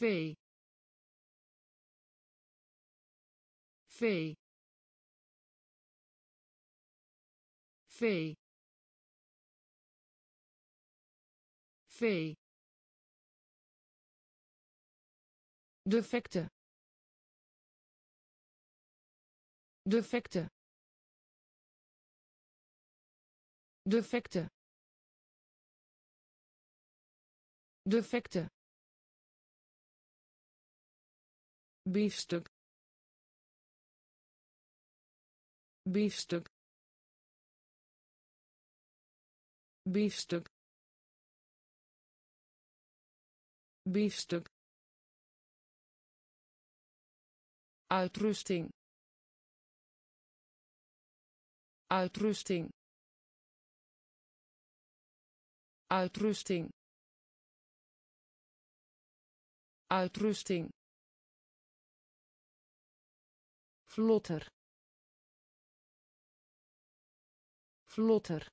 vee vee vee vee defecte defecte defecte defecte biefstuk biefstuk biefstuk biefstuk uitrusting uitrusting uitrusting uitrusting vlotter vlotter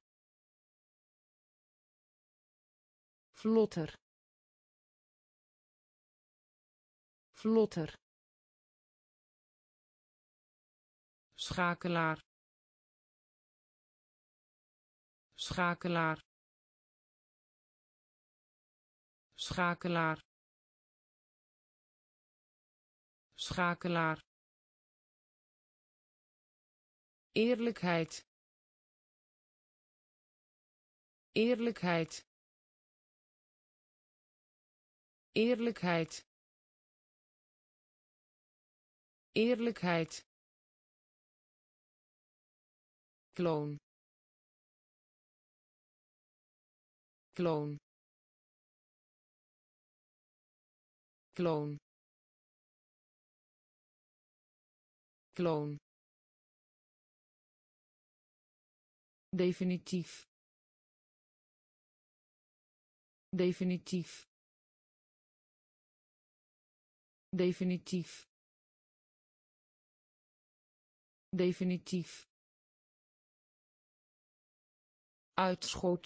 vlotter vlotter schakelaar schakelaar schakelaar schakelaar eerlijkheid eerlijkheid eerlijkheid eerlijkheid kloon kloon kloon kloon definitief definitief definitief definitief uitschot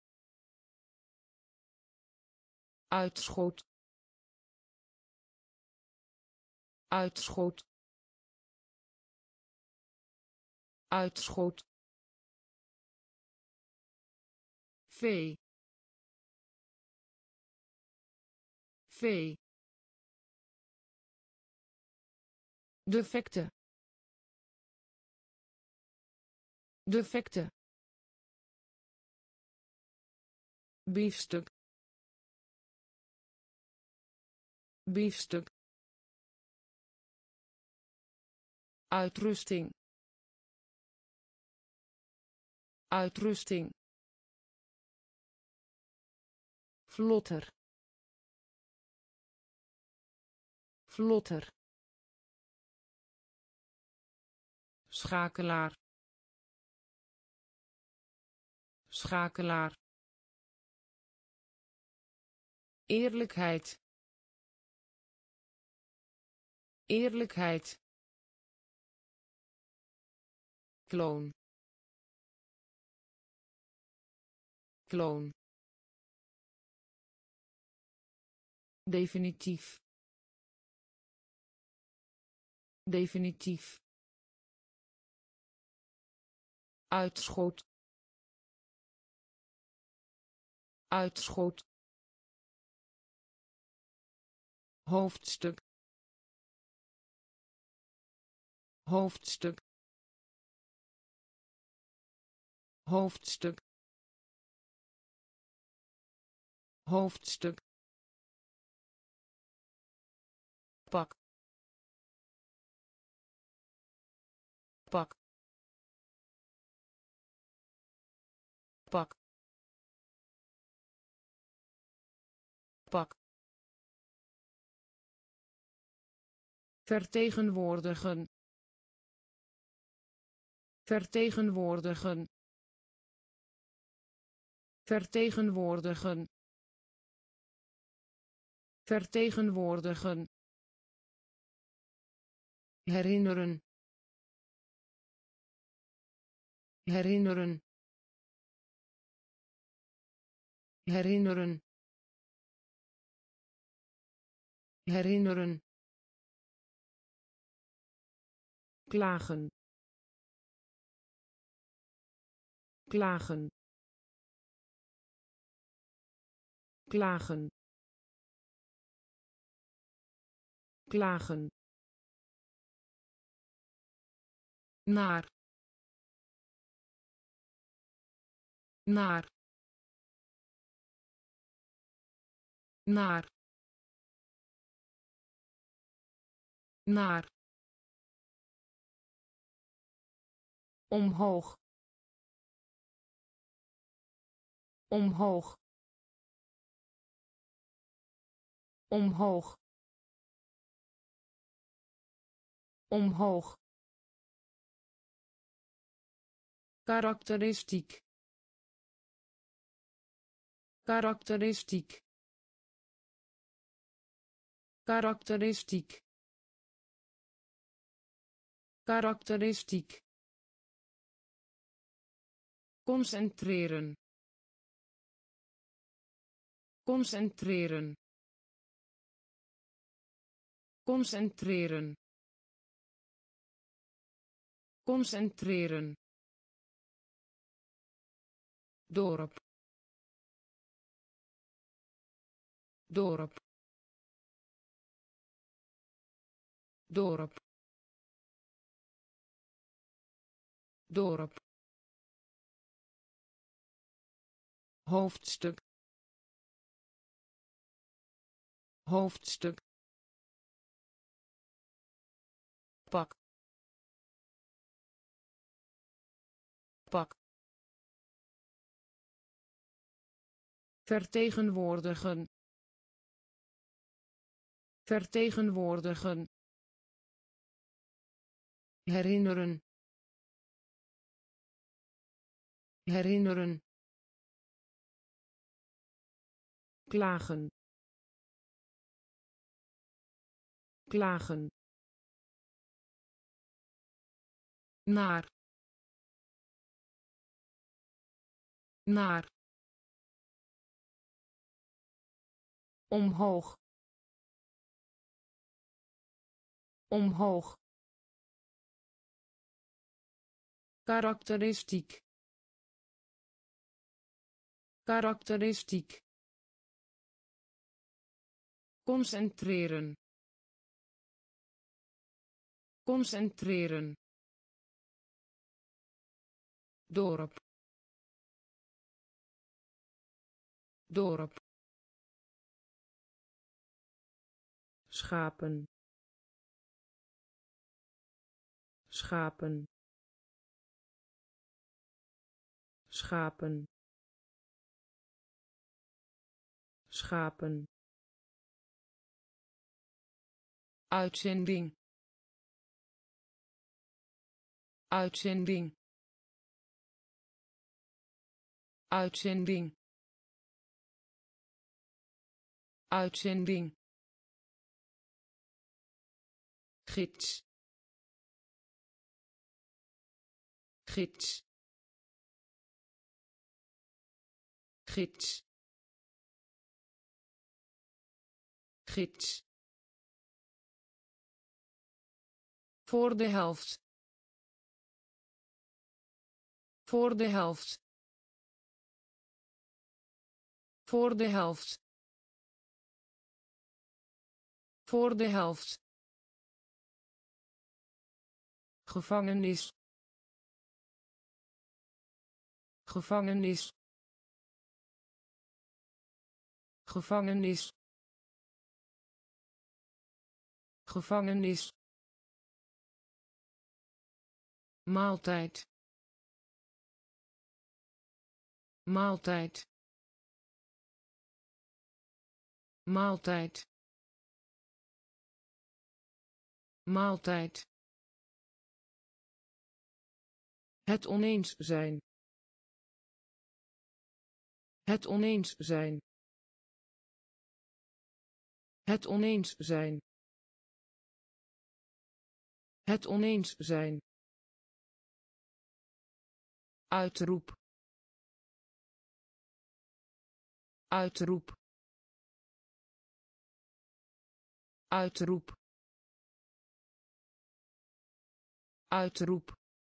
uitschot uitschot uitschot vee vee defecte defecte biefstuk biefstuk uitrusting uitrusting vlotter vlotter schakelaar schakelaar eerlijkheid eerlijkheid kloon kloon definitief definitief uitschot uitschot hoofdstuk hoofdstuk hoofdstuk hoofdstuk pak pak pak pak vertegenwoordigen vertegenwoordigen vertegenwoordigen vertegenwoordigen herinneren herinneren herinneren herinneren, klagen, klagen, klagen, klagen, naar, naar, naar, naar, omhoog, omhoog, omhoog, omhoog, karakteristiek, karakteristiek, karakteristiek, karakteristiek, concentreren, concentreren, concentreren, concentreren, dorp, dorp, dorp, dorp, hoofdstuk, hoofdstuk, pak, pak, vertegenwoordigen, vertegenwoordigen, herinneren, herinneren, klagen, klagen, naar, naar, omhoog, omhoog, karakteristiek, karakteristiek, concentreren, concentreren, dorp, dorp, schapen, schapen, schapen, schapen, uitzending, uitzending, uitzending, uitzending, gids, gids, gids, gids, voor de helft, voor de helft, voor de helft, voor de helft, gevangenis, gevangenis, gevangenis, gevangenis, maaltijd, maaltijd, maaltijd, maaltijd, het oneens zijn, het oneens zijn, het oneens zijn, het oneens zijn, uitroep, uitroep, uitroep uitroep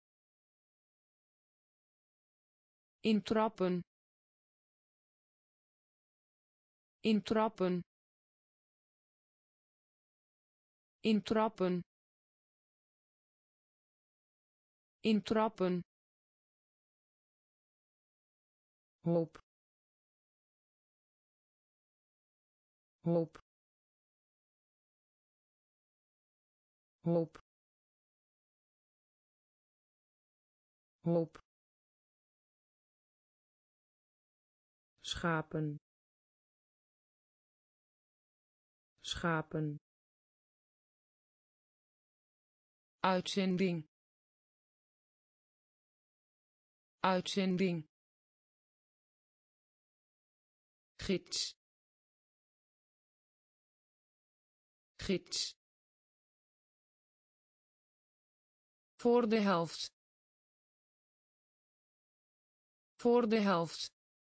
intrappen intrappen intrappen intrappen hoop hoop hoop hoop schapen schapen uitzending uitzending gids gids voor de helft voor de helft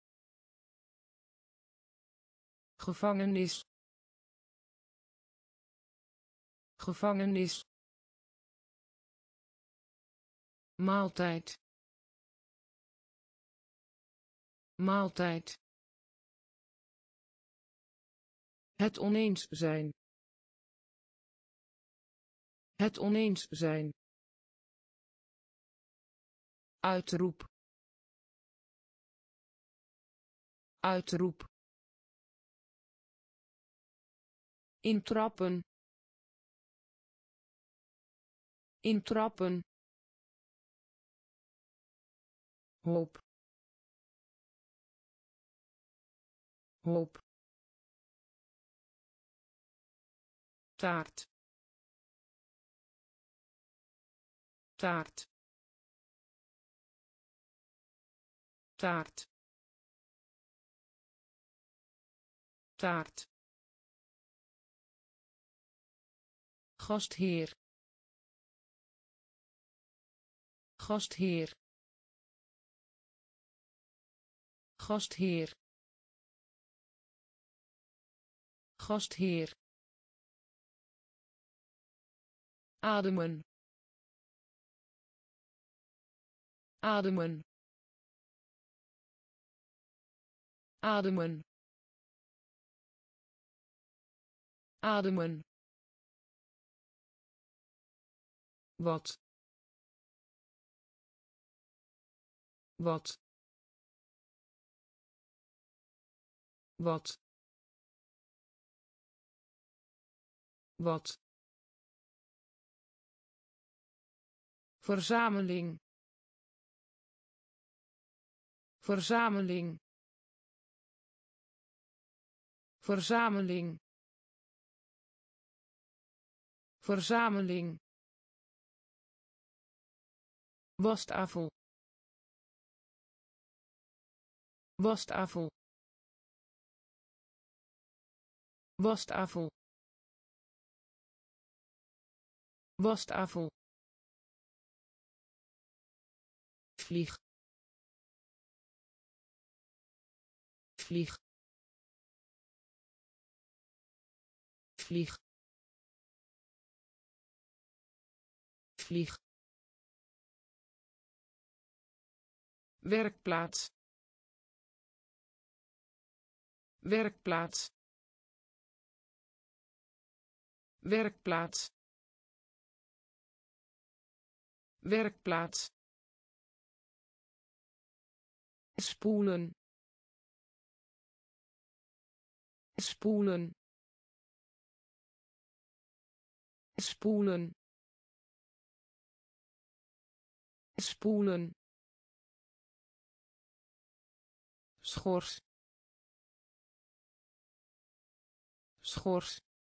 gevangenis gevangenis maaltijd maaltijd het oneens zijn het oneens zijn uitroep uitroep intrappen intrappen hoop hoop taart taart taart taart gastheer gastheer gastheer gastheer ademen ademen ademen ademen wat wat wat wat verzameling verzameling verzameling verzameling wastafel wastafel wastafel wastafel vlieg vlieg vlieg vlieg werkplaats werkplaats werkplaats werkplaats spoelen spoelen spoelen spoelen schors schors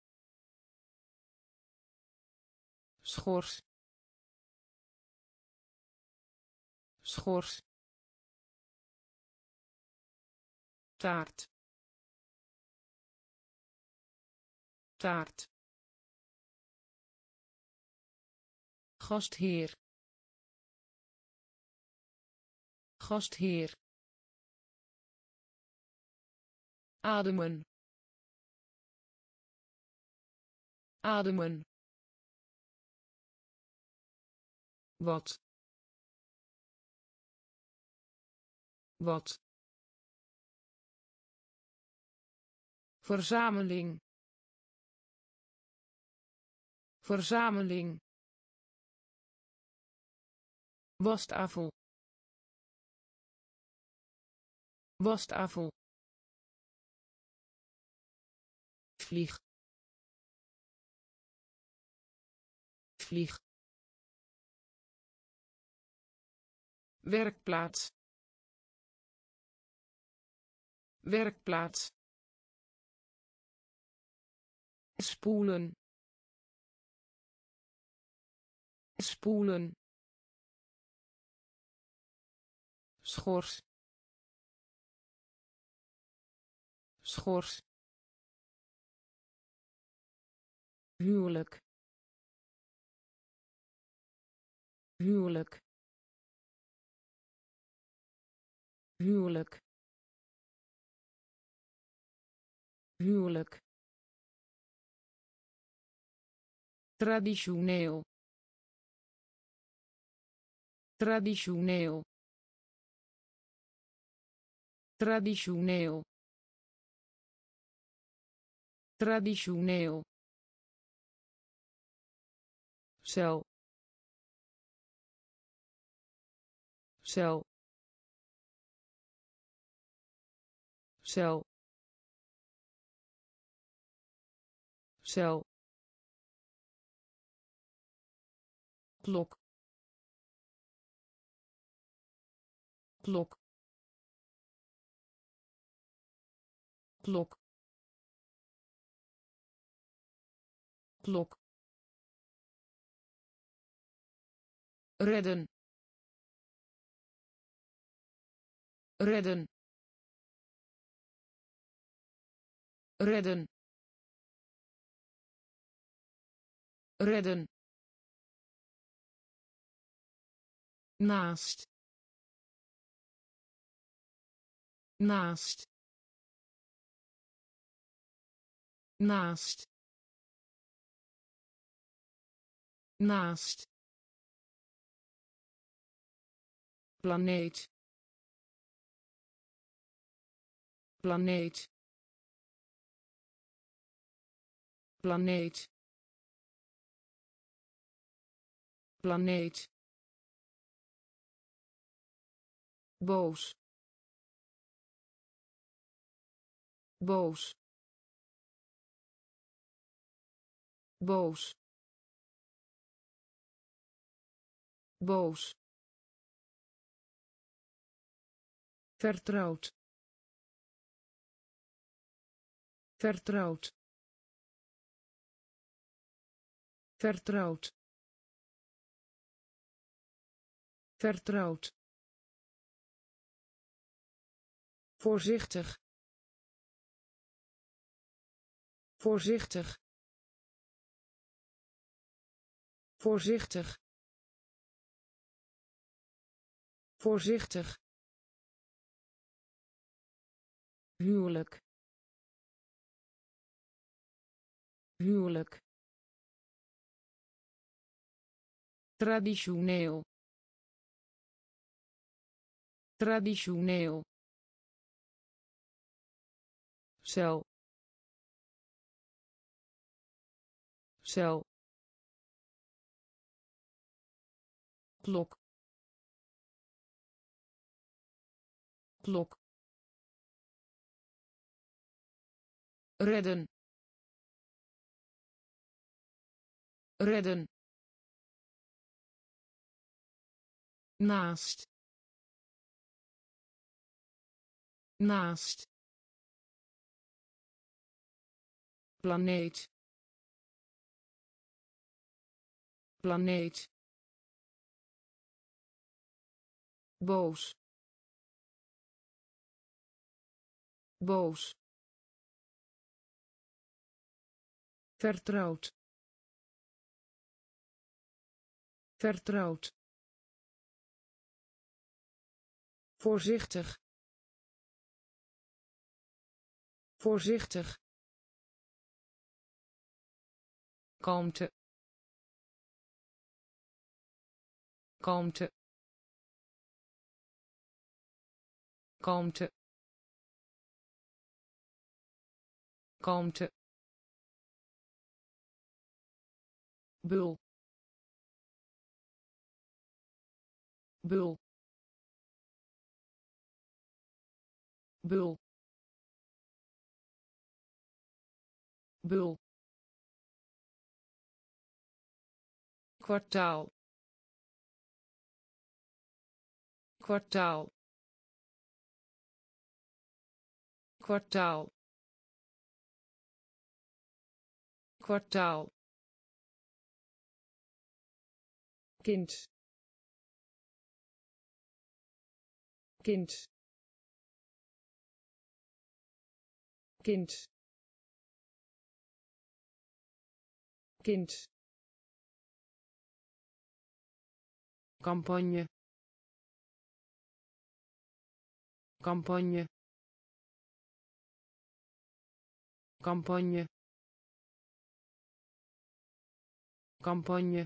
schors schors taart taart gastheer gastheer ademen ademen, wat, wat, verzameling, verzameling, wastafel, wastafel, vlieg, vlieg, werkplaats, werkplaats, spoelen, spoelen, schors, schors, huwelijk, huwelijk, huwelijk, huwelijk, traditioneel, traditioneel, traditioneel, traditioneel, cel, cel, cel, cel, klok, klok, klok, klok, redden, redden, redden, redden, naast, naast, naast, naast, planeet, planeet, planeet, planeet, boos, boos, boos, boos, vertrouwd, vertrouwd, vertrouwd, vertrouwd, voorzichtig, voorzichtig, voorzichtig, voorzichtig, huwelijk, huwelijk, traditioneel, traditioneel, cel, cel, klok, klok, redden, redden, naast, naast, planeet, planeet, boos, boos, vertrouwd, vertrouwd, voorzichtig, voorzichtig, kalmte kalmte kalmte kalmte bul bul bul bul kwartaal kwartaal kwartaal kwartaal kind kind kind kind campagne campagne campagne campagne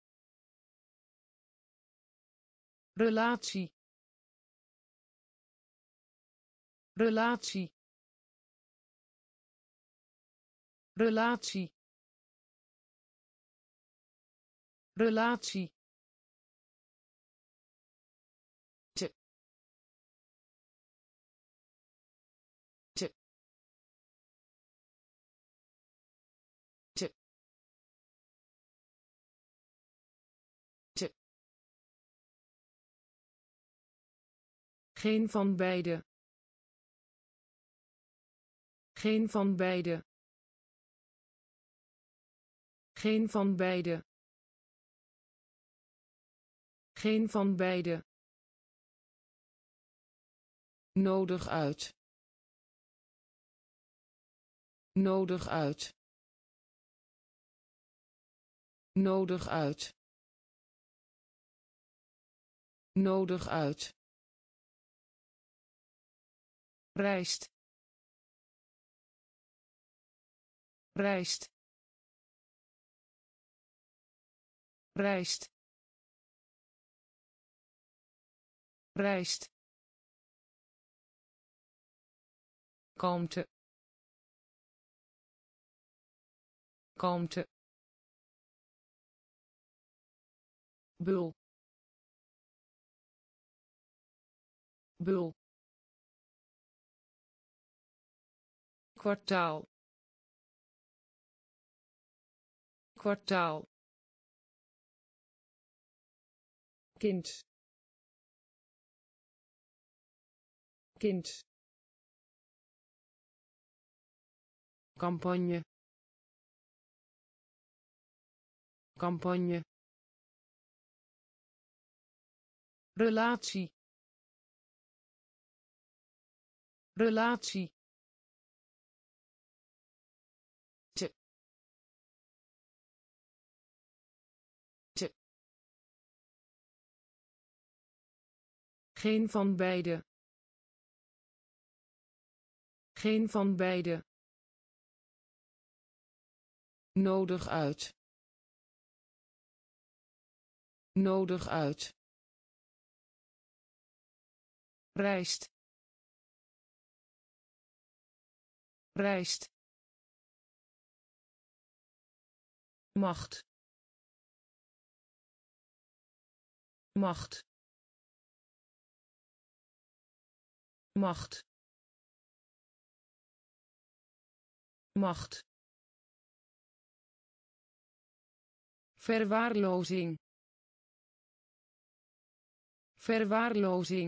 relatie relatie relatie relatie te te te te geen van beide geen van beide geen van beide geen van beide nodig uit nodig uit nodig uit nodig uit rijst rijst rijst rijst kalmte kalmte bul bul kwartaal kwartaal kind kind campagne campagne relatie relatie te te geen van beide geen van beide nodig uit nodig uit rijst rijst macht macht macht macht verwaarlozing verwaarlozing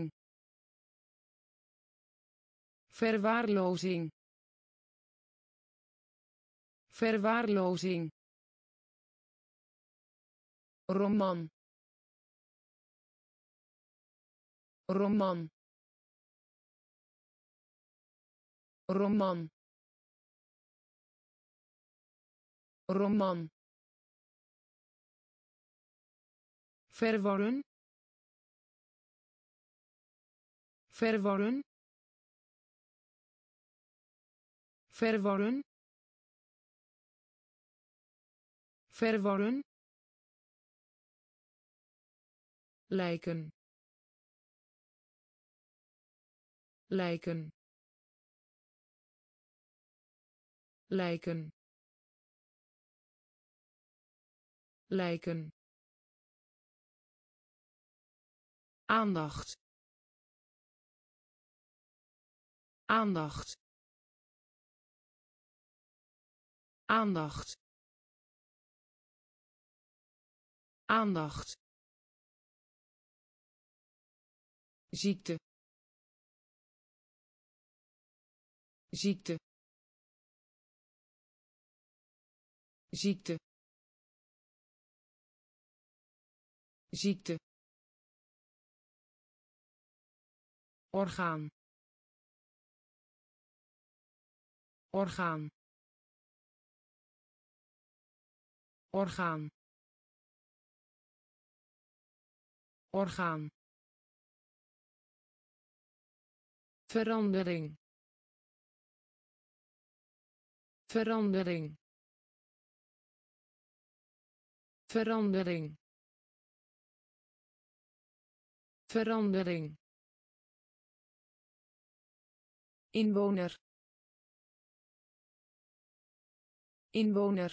verwaarlozing verwaarlozing roman roman roman roman verwarren verwarren verwarren verwarren, lijken, lijken, lijken, lijken, aandacht, aandacht, aandacht, aandacht, ziekte, ziekte, ziekte, ziekte, orgaan, orgaan, orgaan, orgaan, verandering, verandering, verandering, verandering, inwoner, inwoner,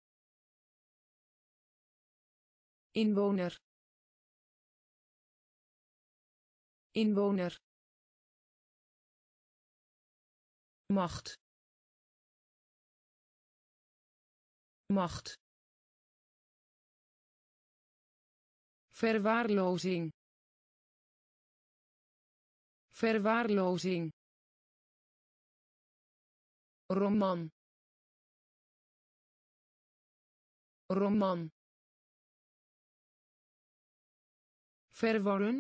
inwoner, inwoner, macht, macht, verwaarlozing, verwaarlozing, roman, roman, verwarren,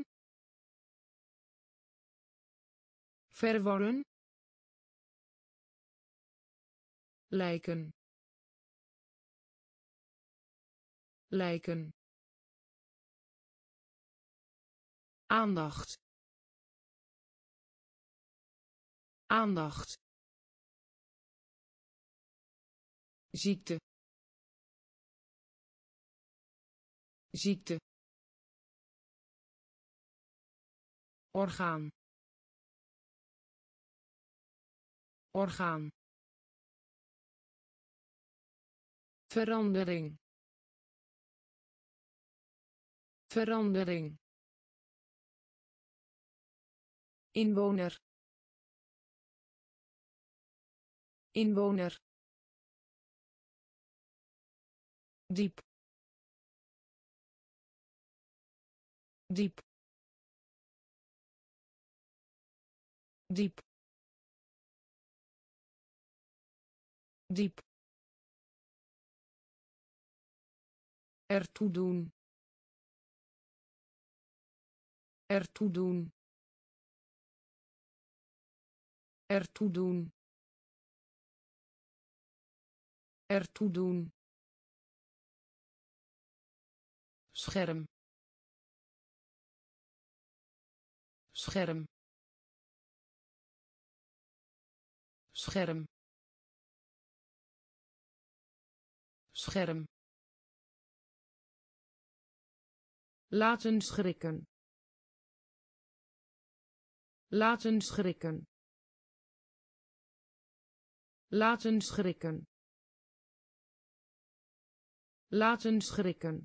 verwarren, lijken, lijken, aandacht, aandacht, ziekte, ziekte, orgaan, orgaan, verandering, verandering, inwoner, inwoner, diep, diep, diep, diep, ertoe doen, ertoe doen, ertoe doen, ertoe doen, scherm, scherm, scherm, scherm, laten schrikken, laten schrikken, laten schrikken, laten schrikken,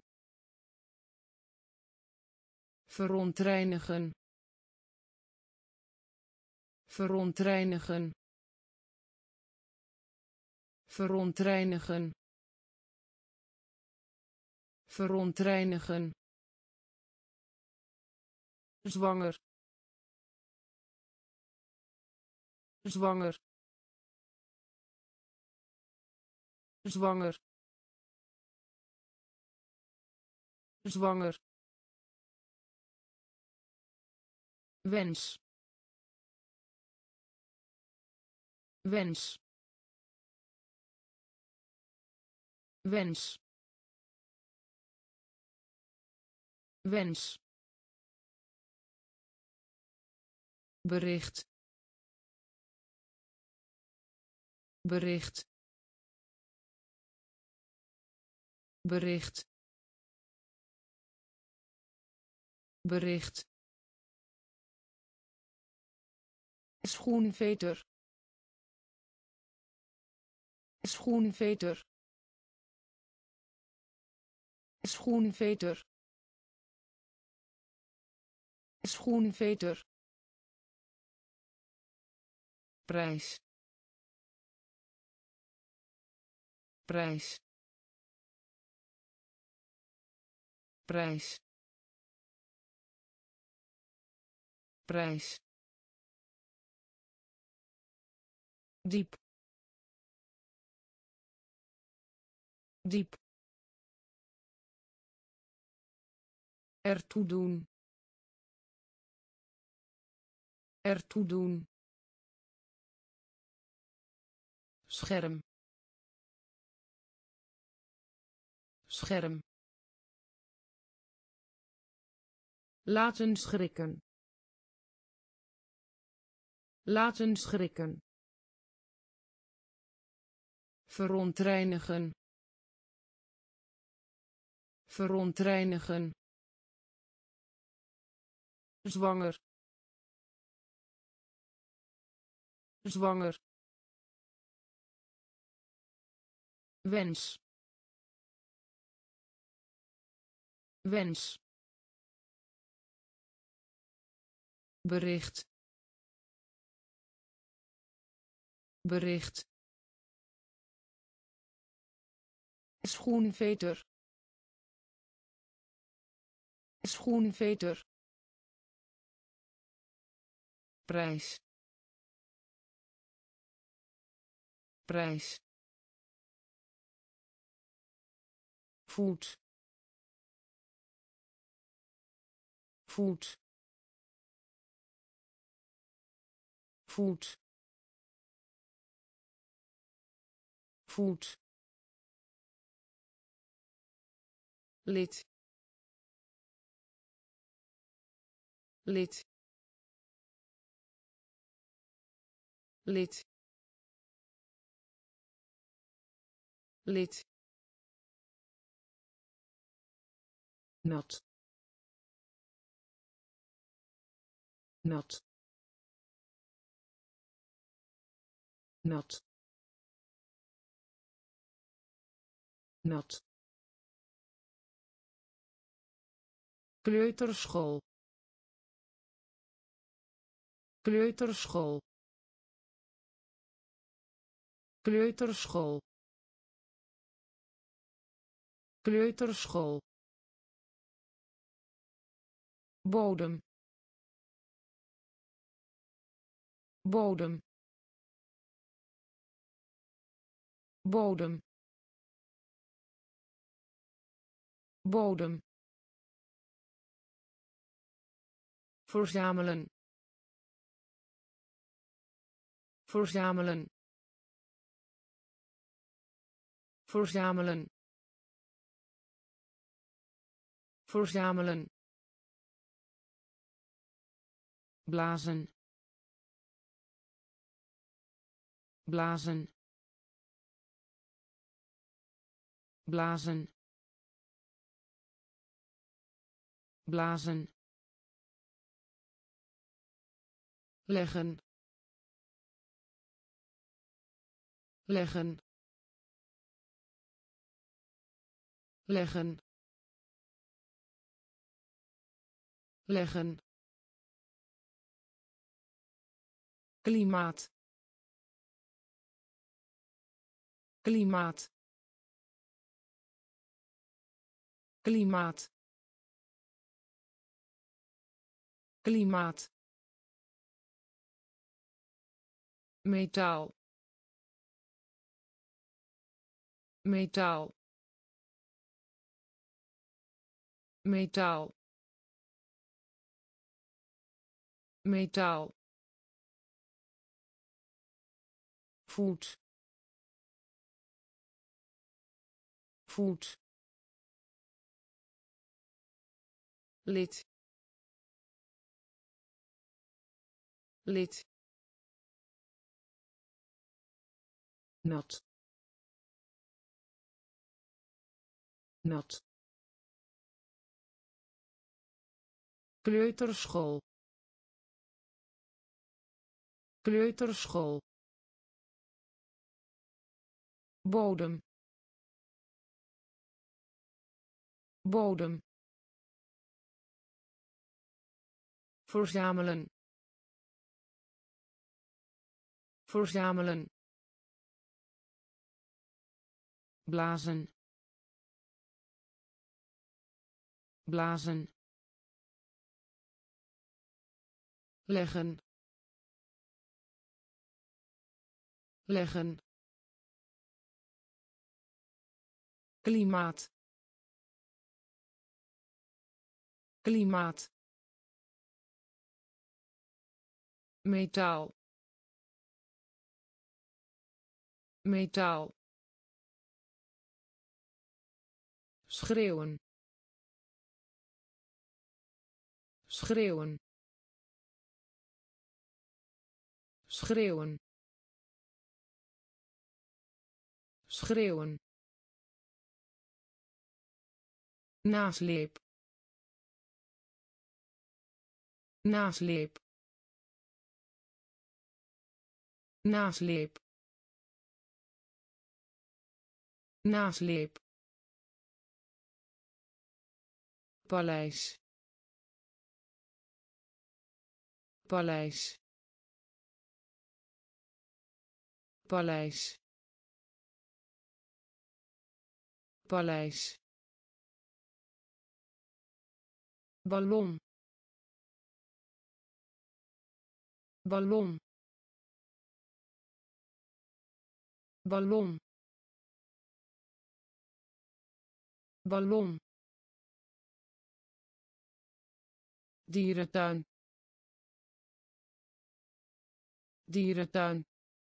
verontreinigen, verontreinigen, verontreinigen, verontreinigen, zwanger, zwanger, zwanger, zwanger, wens, wens, wens, wens, bericht, bericht, bericht bericht schoenveter schoenveter schoenveter schoenveter prijs prijs prijs prijs diep diep ertoe doen ertoe doen scherm scherm laten schrikken laten schrikken verontreinigen verontreinigen zwanger zwanger wens wens bericht bericht schoenveter schoenveter prijs prijs voet voet voet voet lid lid lid lid nat nat nat nat kleuterschool kleuterschool kleuterschool kleuterschool bodem bodem bodem bodem verzamelen verzamelen verzamelen verzamelen blazen blazen blazen blazen leggen leggen leggen leggen klimaat klimaat klimaat klimaat metaal metaal metaal metaal voet voet lid lid nat nat, kleuterschool, kleuterschool, bodem, bodem, verzamelen, verzamelen, blazen, blazen, leggen, leggen, klimaat, klimaat, metaal, metaal, schreeuwen, schreeuwen, schreeuwen, schreeuwen, nasleep, nasleep, nasleep, nasleep, paleis, paleis, paleis, paleis, ballon, ballon, ballon, ballon, dierentuin, dierentuin,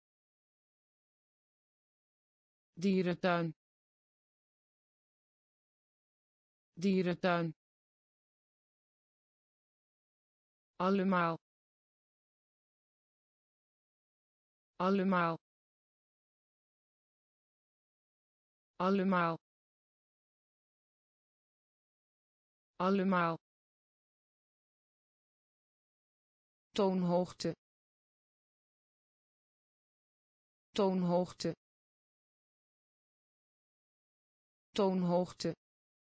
dierentuin, dierentuin, allemaal, allemaal, allemaal, allemaal, toonhoogte, toonhoogte, toonhoogte,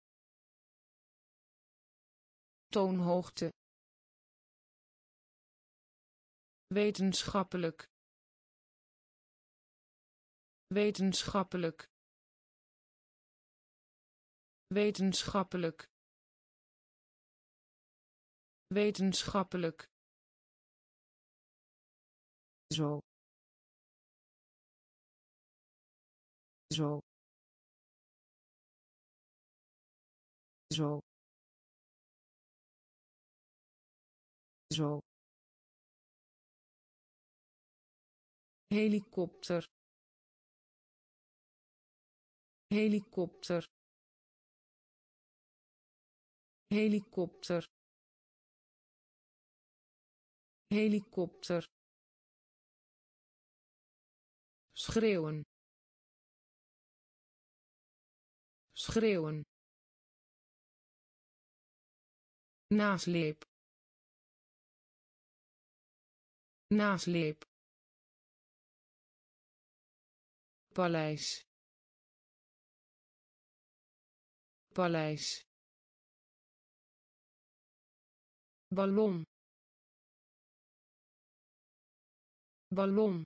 toonhoogte, wetenschappelijk, wetenschappelijk, wetenschappelijk, wetenschappelijk, zo, zo, zo, zo, helikopter, helikopter, helikopter, helikopter, schreeuwen, schreeuwen, nasleep, nasleep, paleis, paleis, ballon, ballon,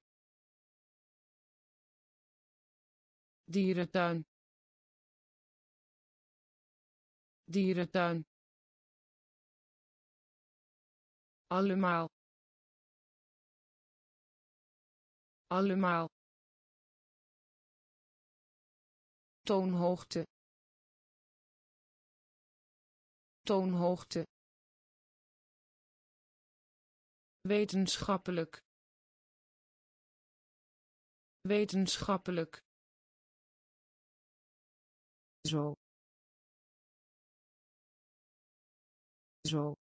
dierentuin, dierentuin, allemaal, allemaal, toonhoogte, toonhoogte, wetenschappelijk, wetenschappelijk, zo, zo,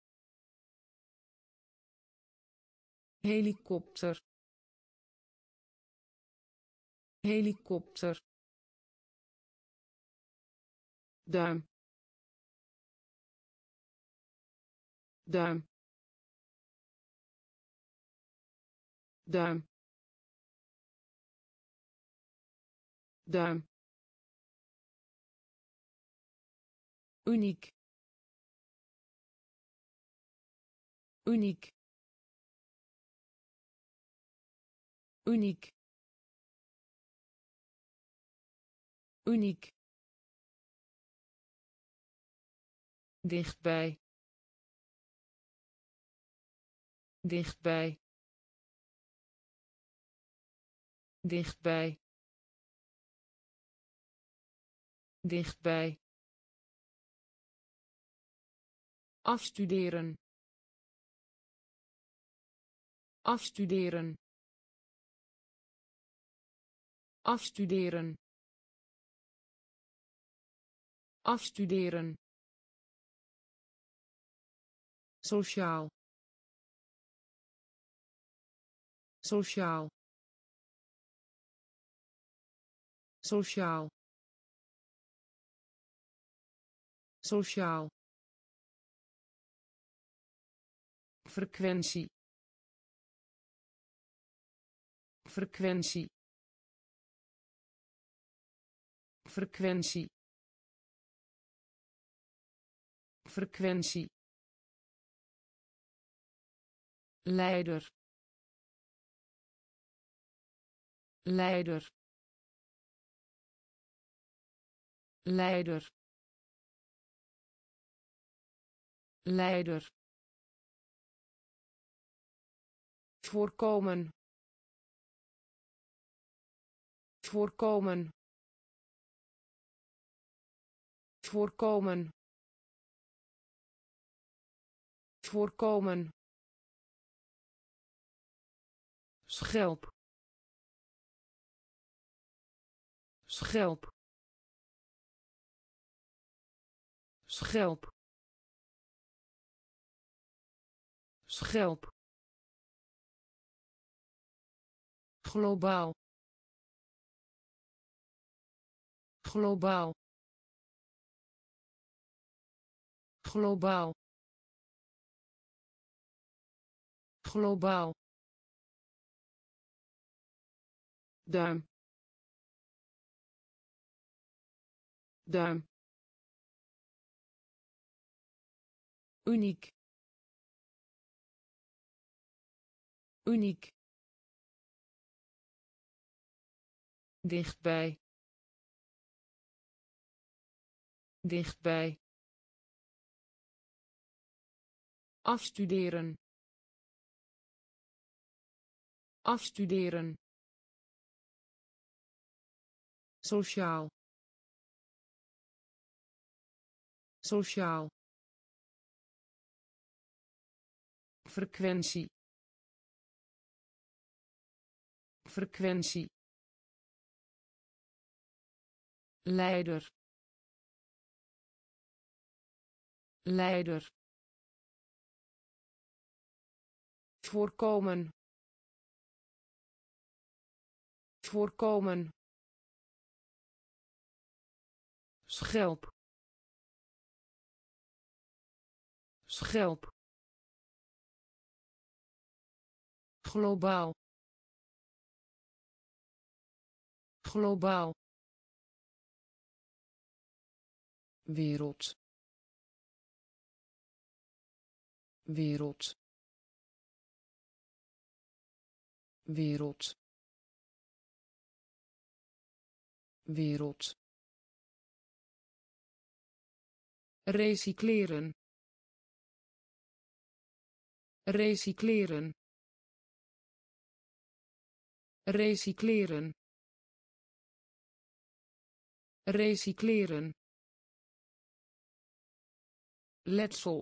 helikopter, helikopter, duim, duim, duim, duim, uniek, uniek, uniek, uniek, dichtbij, dichtbij, dichtbij, dichtbij, afstuderen, afstuderen, afstuderen, afstuderen, sociaal, sociaal, sociaal, sociaal, frequentie, frequentie, frequentie, frequentie, leider, leider, leider, leider, voorkomen, voorkomen, voorkomen, voorkomen, schelp, schelp, schelp, schelp, globaal, globaal, globaal, globaal, duim, duim, uniek, uniek, dichtbij, dichtbij, afstuderen, afstuderen, sociaal, sociaal, frequentie, frequentie, leider, leider, voorkomen, voorkomen, schelp, schelp, globaal, globaal, wereld, wereld, wereld, wereld, recycleren, recycleren, recycleren, recycleren, letsel,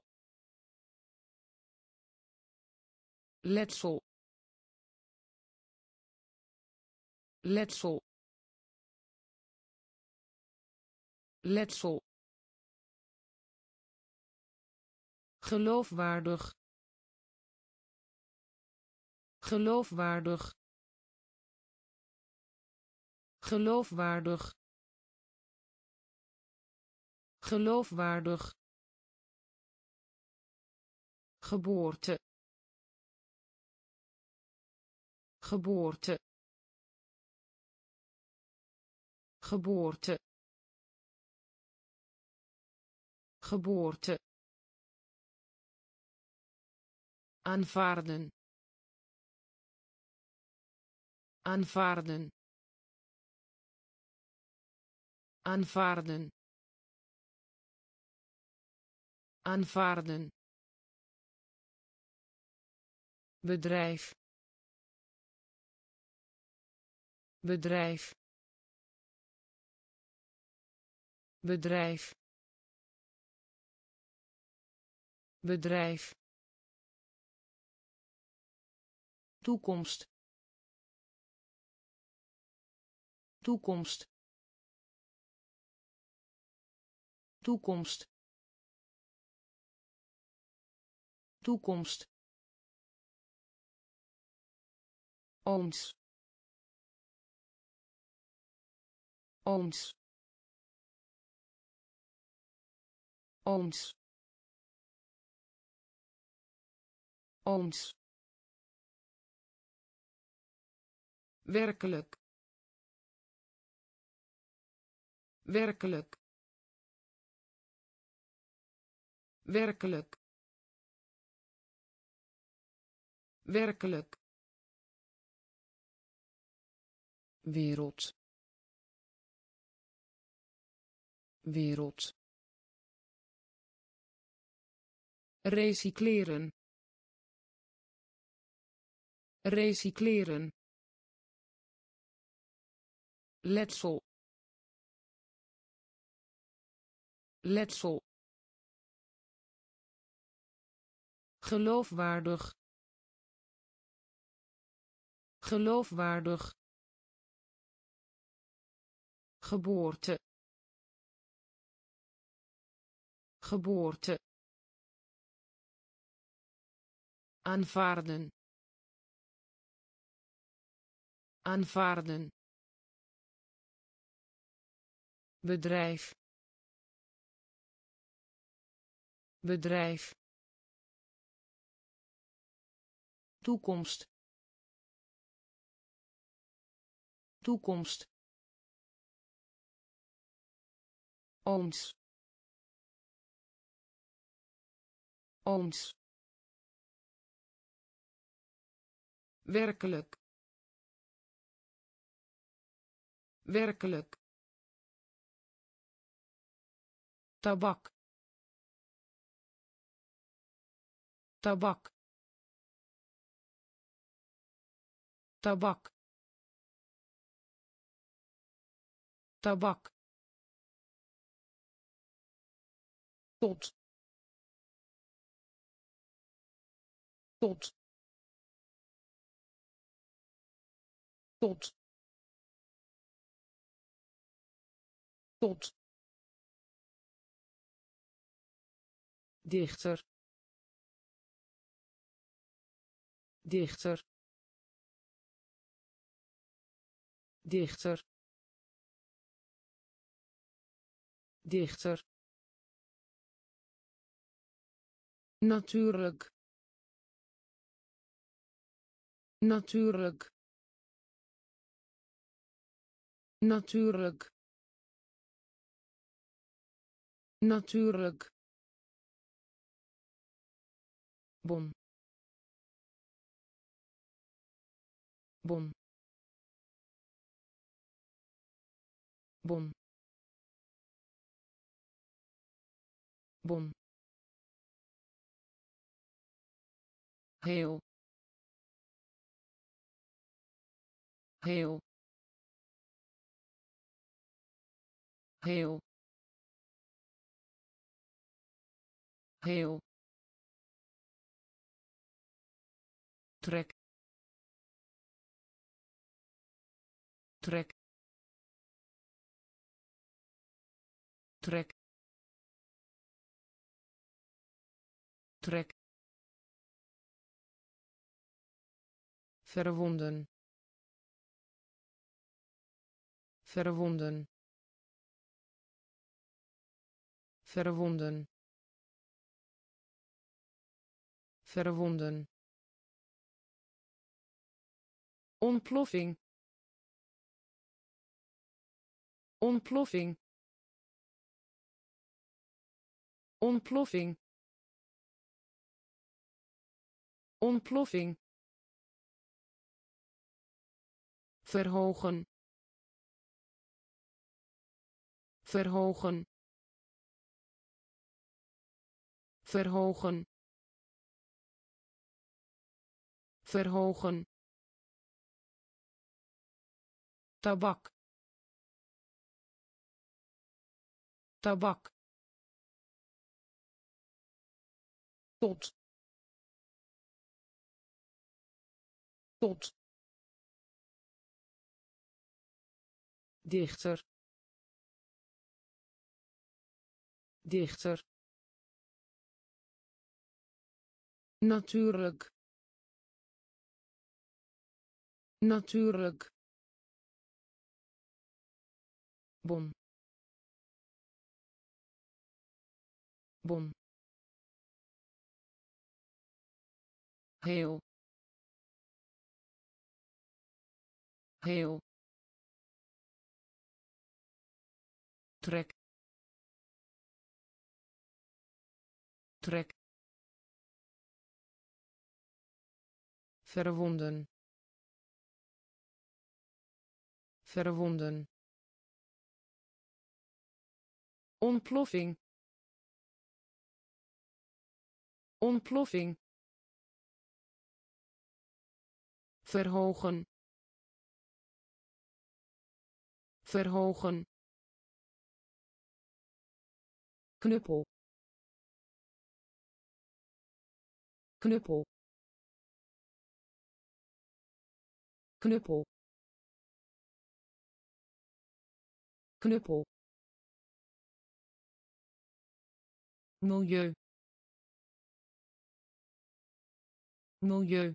letsel, letsel, letsel, geloofwaardig, geloofwaardig, geloofwaardig, geloofwaardig, geboorte, geboorte, geboorte, geboorte, aanvaarden, aanvaarden, aanvaarden, aanvaarden, bedrijf, bedrijf, bedrijf, bedrijf, toekomst, toekomst, toekomst, toekomst, ooms, ooms, ooms, ooms, werkelijk, werkelijk, werkelijk, werkelijk, wereld, wereld, recycleren, recycleren, letsel, letsel, geloofwaardig, geloofwaardig, geboorte, geboorte, aanvaarden, aanvaarden, bedrijf, bedrijf, toekomst, toekomst, ooms, ooms, werkelijk, werkelijk, tabak, tabak, tabak, tabak, tot, tot, tot, tot, dichter, dichter, dichter, dichter, natuurlijk, natuurlijk, natuurlijk, natuurlijk, bon, bon, bon, bon, heel, heel, heel, heel, trek, trek, trek, trek, verwonden, verwonden, verwonden, verwonden, ontploffing, ontploffing, ontploffing, ontploffing, verhogen, verhogen, verhogen, verhogen, tabak, tabak, tot, tot, dichter, dichter, natuurlijk, natuurlijk, bon, bon, heel, heel, trek, trek, verwonden, verwonden, ontploffing, ontploffing, verhogen, verhogen, knuppel, knuppel, knuppel, knuppel, milieu, milieu,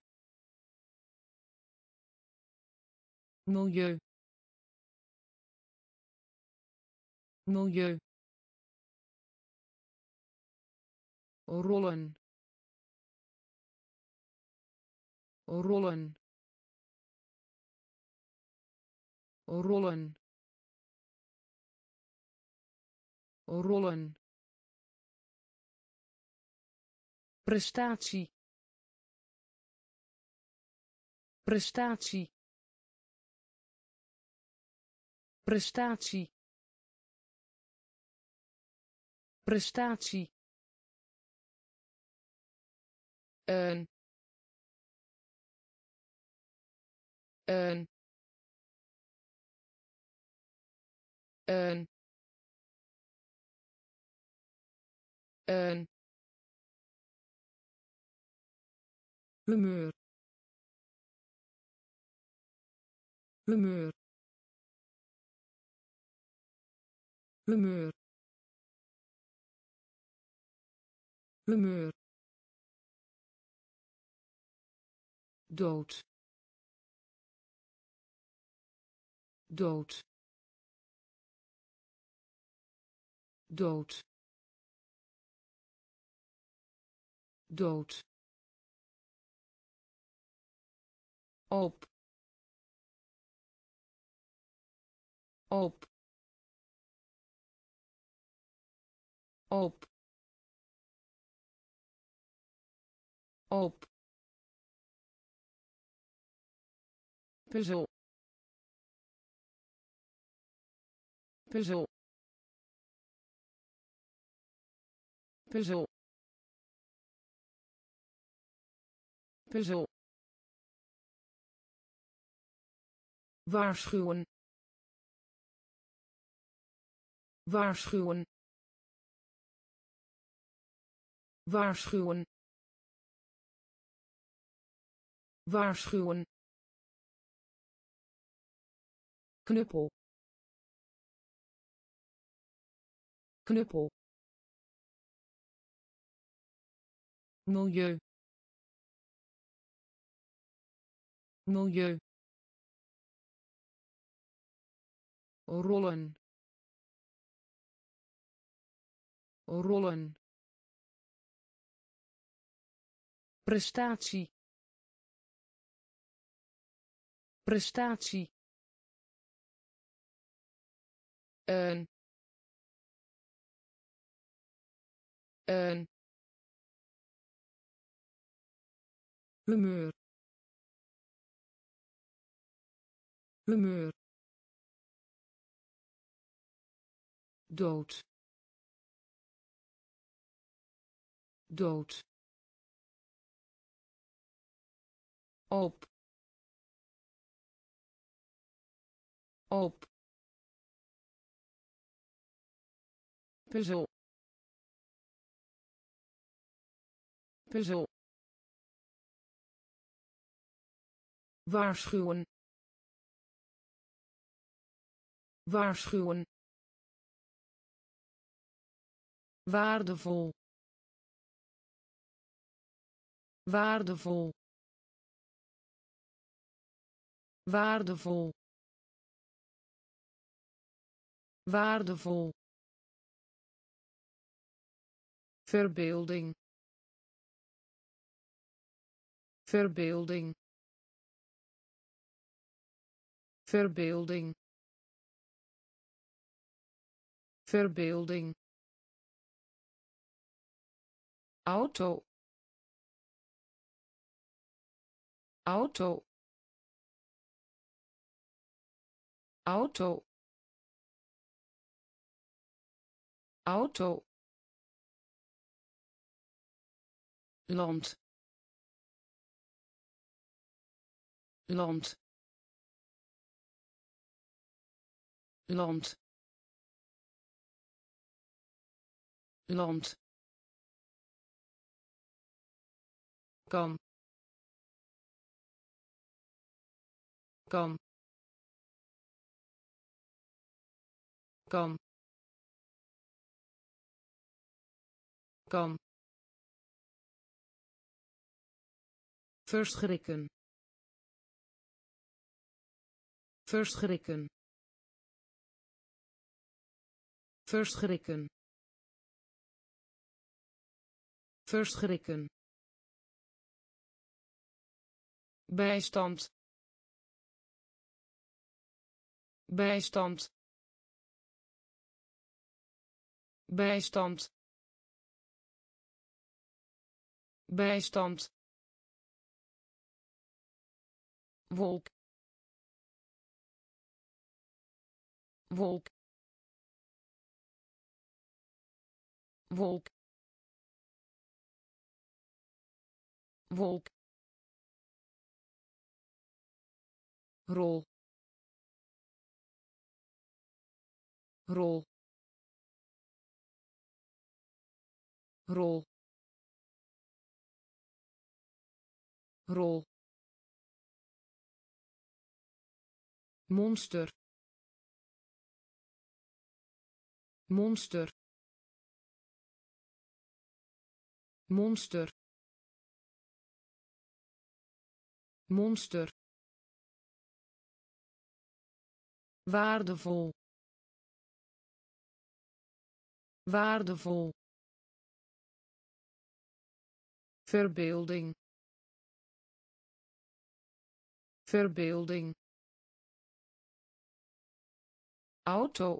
milieu, milieu, rollen, rollen, rollen, rollen, prestatie, prestatie, prestatie, prestatie, een, een, een, een, humeur, humeur, humeur, humeur, dood, dood, dood, dood, op, op, op, op, puzzel, puzzel, puzzel, puzzel, waarschuwen, waarschuwen, waarschuwen, waarschuwen, knuppel, knuppel, milieu, milieu, rollen, rollen, prestatie, prestatie, een humeur, humeur, dood, dood, op, op, puzzel, puzzel, waarschuwen, waarschuwen, waardevol, waardevol, waardevol, waardevol, verbeelding, verbeelding, verbeelding, verbeelding, auto, auto, auto, auto, land, land, land, land, kan, kan, kan, kan, verschrikken, verschrikken, verschrikken, verschrikken, bijstand, bijstand, bijstand, bijstand, wolk, wolk, wolk, wolk, rol, rol, rol, rol, monster, monster, monster, monster, waardevol, waardevol, verbeelding, verbeelding, auto,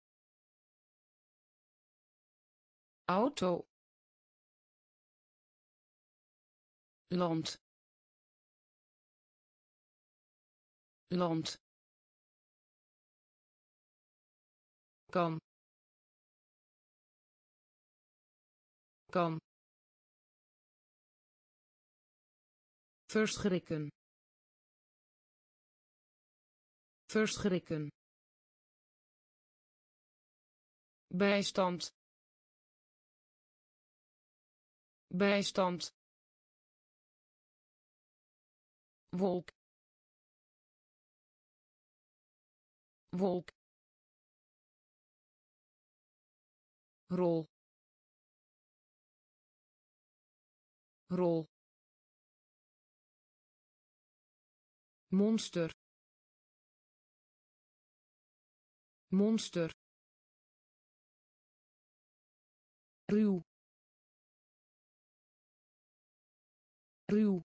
auto, land, land, kan, kan, verschrikken, verschrikken, bijstand, bijstand, wolk, wolk, rol, rol, monster, monster, ruw ruw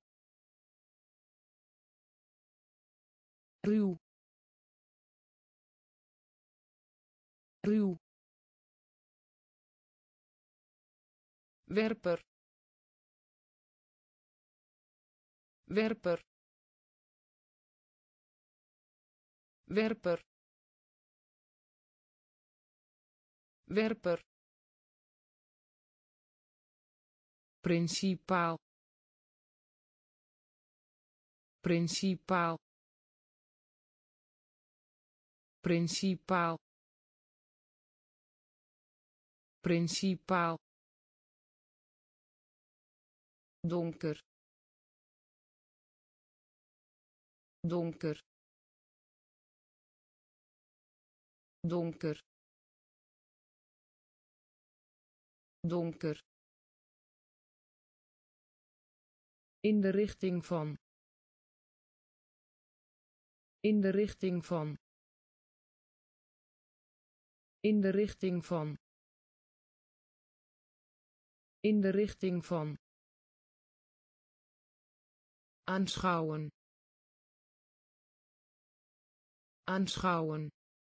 ruw ruw werper werper werper werper principaal principaal principaal principaal donker donker donker donker in de richting van in de richting van in de richting van in de richting van aanschouwen aanschouwen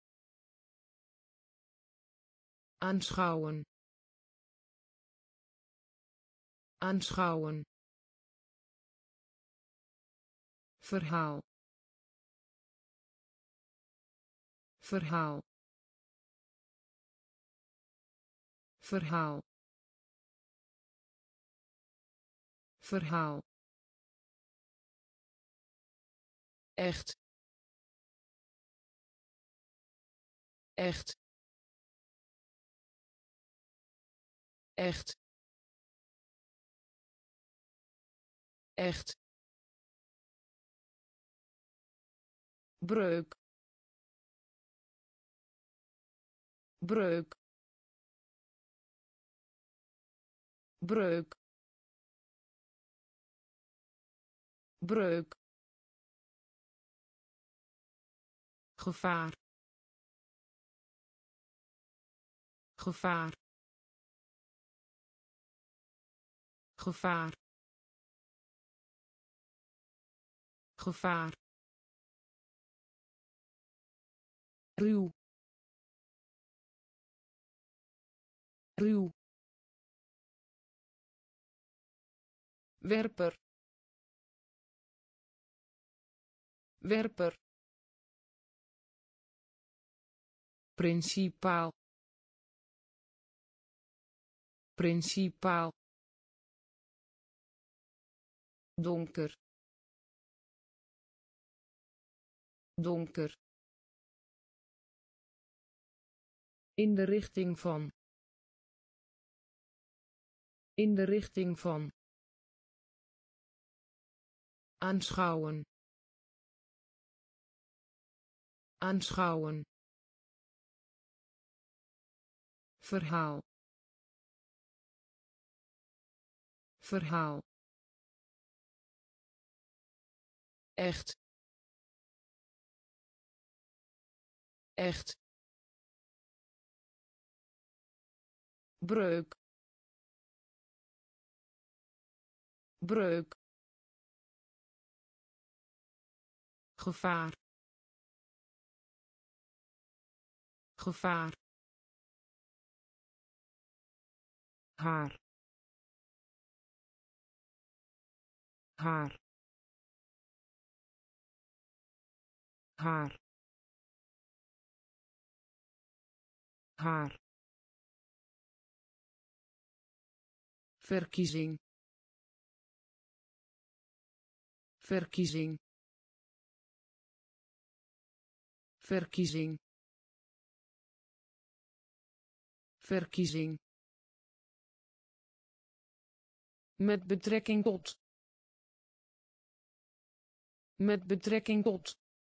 aanschouwen aanschouwen verhaal verhaal verhaal verhaal echt echt echt echt breuk breuk breuk breuk gevaar gevaar gevaar gevaar ruw ruw werper werper principaal principaal donker donker in de richting van in de richting van aanschouwen aanschouwen verhaal verhaal echt echt breuk breuk gevaar gevaar haar haar haar haar verkiezing verkiezing verkiezing verkiezing met betrekking tot met betrekking tot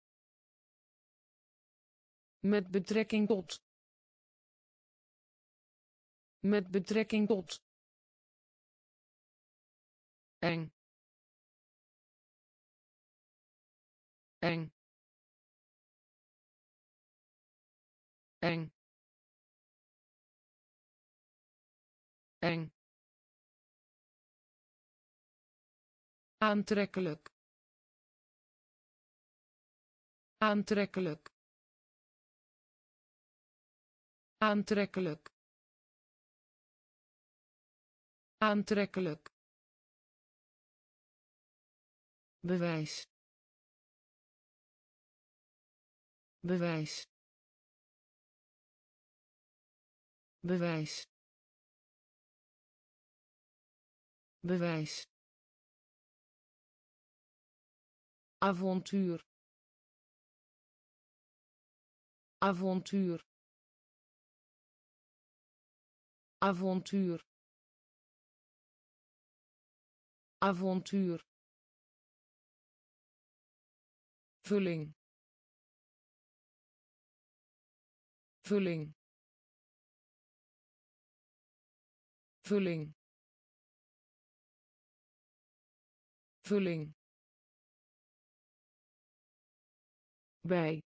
met betrekking tot met betrekking tot eng eng eng eng, aantrekkelijk, aantrekkelijk, aantrekkelijk, aantrekkelijk, bewijs, bewijs, bewijs, bewijs, avontuur, avontuur, avontuur, avontuur, vulling, vulling, vulling, vulling, bij,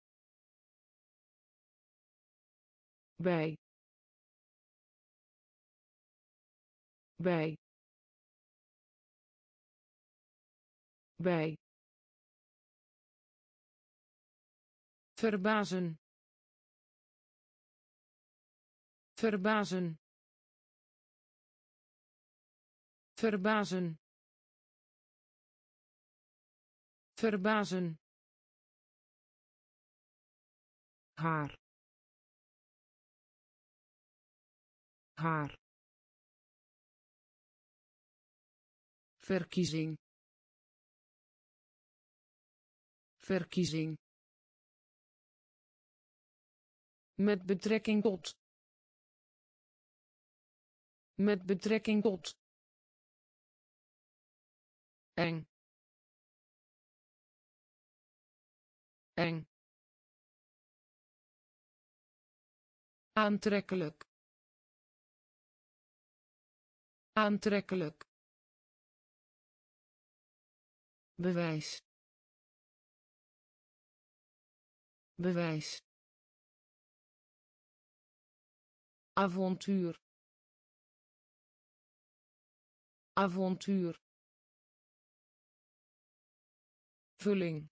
bij, bij, bij, verbazen, verbazen, verbazen, verbazen, haar, haar, verkiezing, verkiezing, met betrekking tot, met betrekking tot, eng, eng, aantrekkelijk, aantrekkelijk, bewijs, bewijs, avontuur, avontuur, vulling,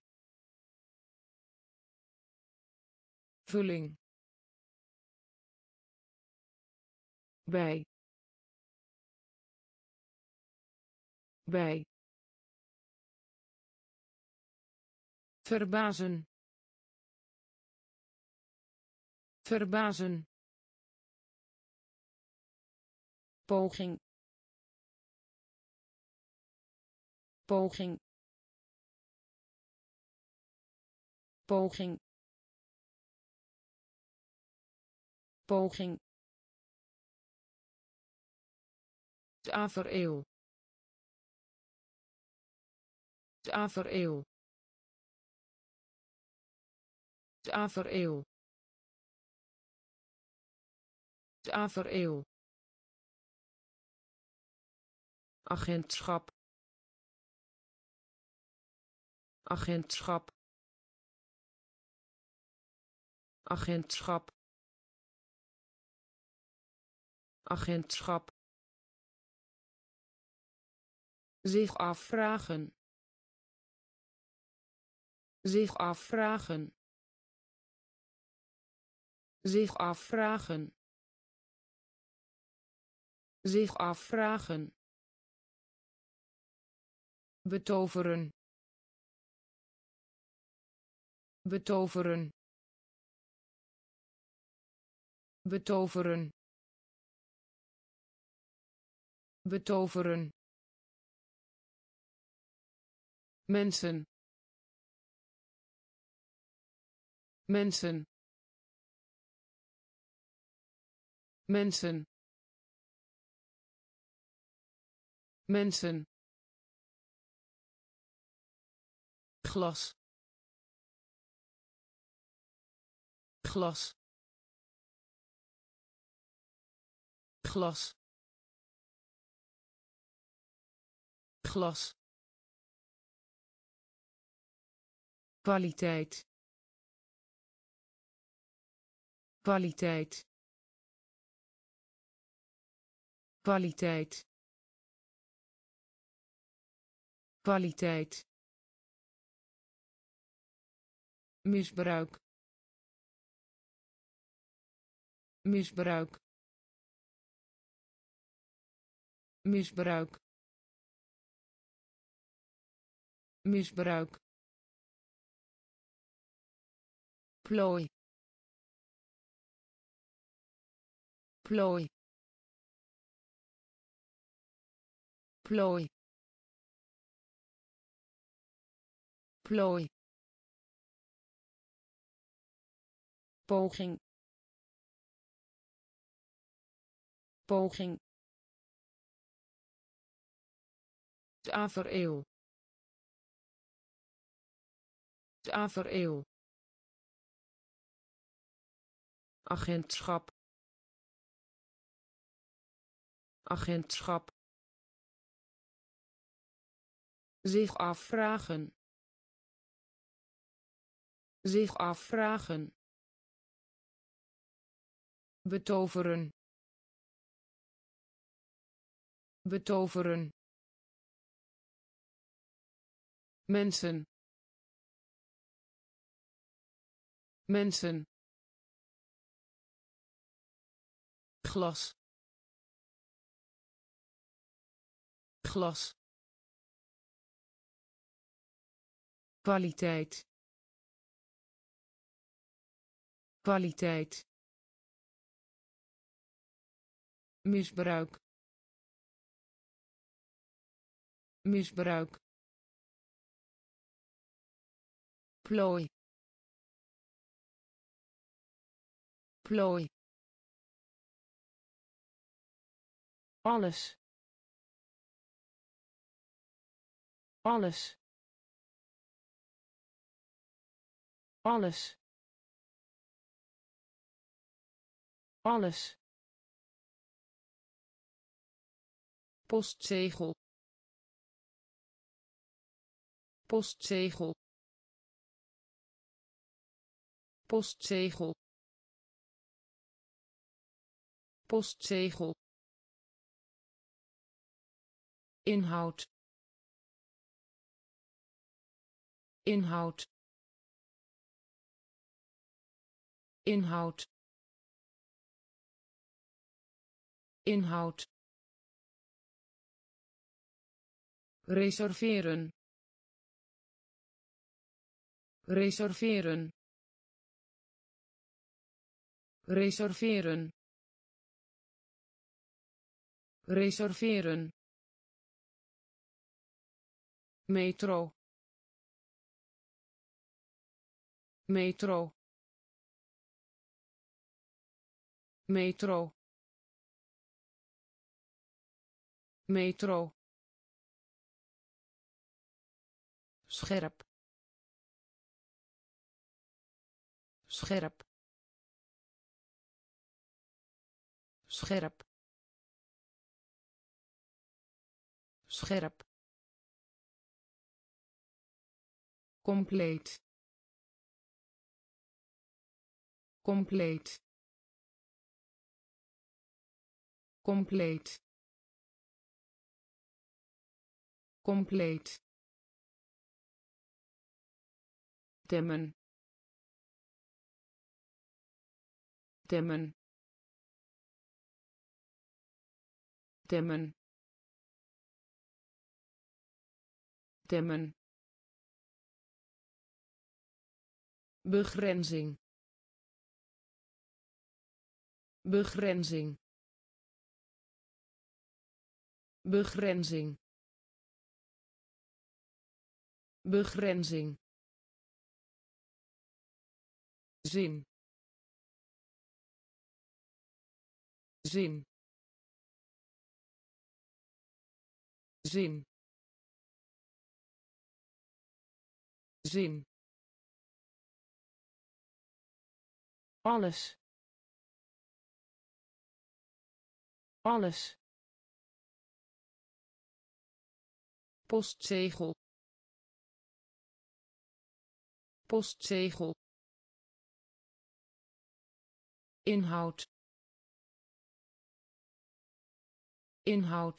vulling, bij, bij, verbazen, verbazen, poging, poging, poging, poging, tafereel, tafereel, tafereel, tafereel, agentschap, agentschap, agentschap, agentschap, zich afvragen, zich afvragen, zich afvragen, zich afvragen, betoveren, betoveren, betoveren, betoveren, mensen, mensen, mensen, mensen, glas, glas, glas, glas, kwaliteit, kwaliteit, kwaliteit kwaliteit misbruik misbruik misbruik misbruik plooi plooi plooi plooi poging poging tafereel tafereel agentschap agentschap zich afvragen zich afvragen betoveren betoveren mensen mensen glas glas kwaliteit kwaliteit misbruik misbruik plooi plooi alles alles alles alles postzegel postzegel postzegel postzegel inhoud inhoud inhoud inhoud reserveren reserveren reserveren reserveren metro metro metro metro scherp scherp scherp scherp compleet compleet compleet compleet temmen temmen temmen temmen begrenzing begrenzing begrenzing begrenzing zin zin zin zin alles alles postzegel postzegel inhoud inhoud,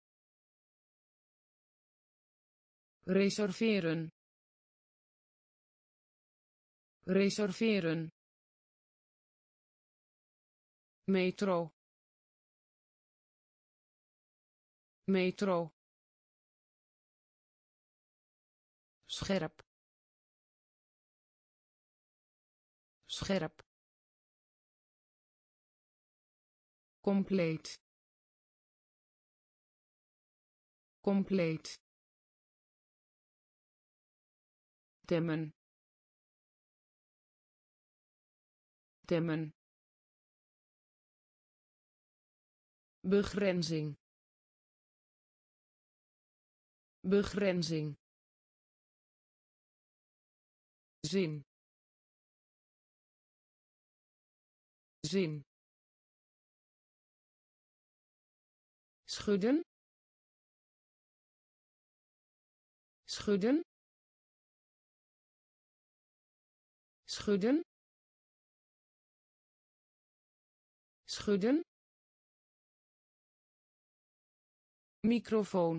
reserveren, reserveren, metro, metro, scherp, scherp, compleet, compleet, temmen, temmen, begrenzing, begrenzing, zin, zin, schudden, schudden, schudden, schudden, microfoon,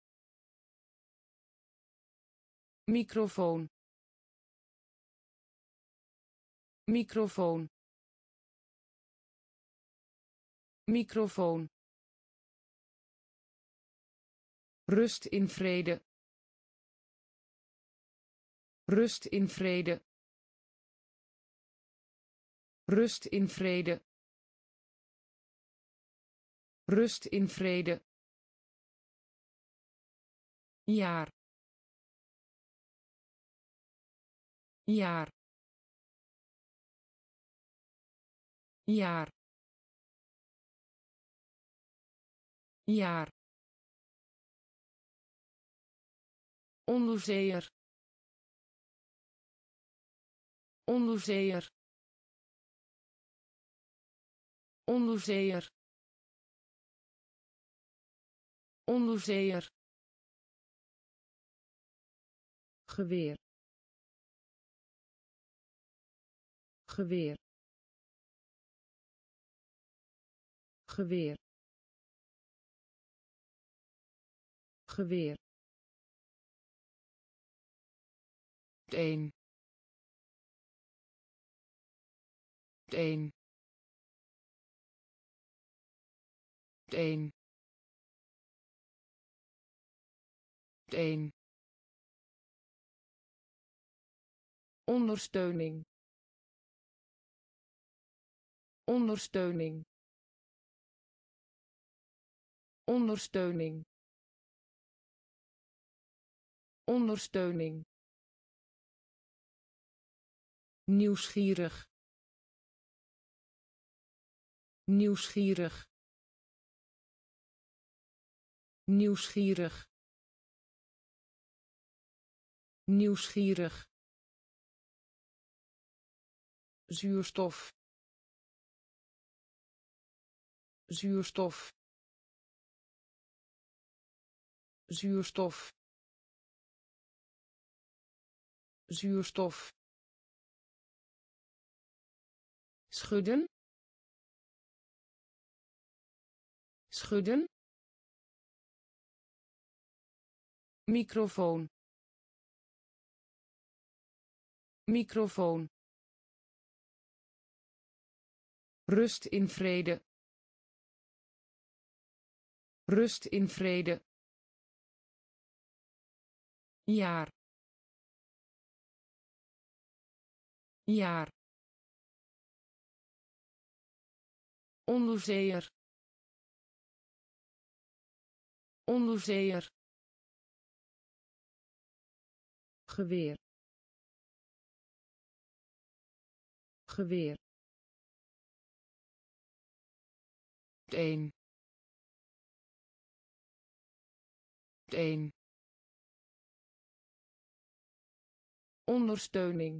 microfoon, microfoon, microfoon, rust in vrede, rust in vrede, rust in vrede, rust in vrede, jaar, jaar, jaar, jaar, onderzeeër, onderzeeër, onderzeeër, onderzeeër, geweer, geweer, geweer, geweer, een, een, een, een, ondersteuning, ondersteuning, ondersteuning, ondersteuning, nieuwsgierig, nieuwsgierig, nieuwsgierig, nieuwsgierig, zuurstof, zuurstof, zuurstof, zuurstof, schudden, schudden, microfoon, microfoon, rust in vrede, rust in vrede, jaar, jaar, onderzeeër, onderzeeër, geweer, geweer, een, een, ondersteuning,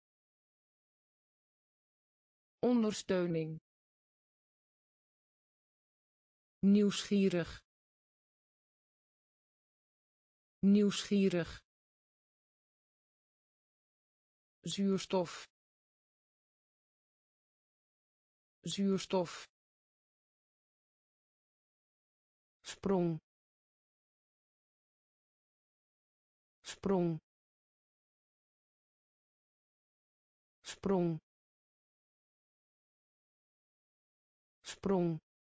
ondersteuning, nieuwsgierig, nieuwsgierig, zuurstof, zuurstof, sprong sprong sprong sprong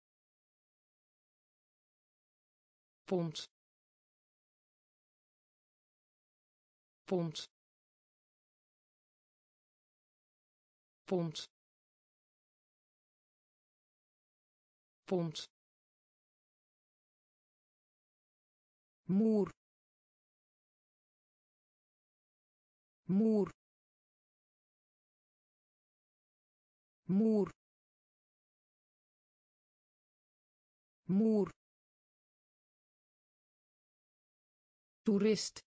pond pond pond pond muur muur muur muur toerist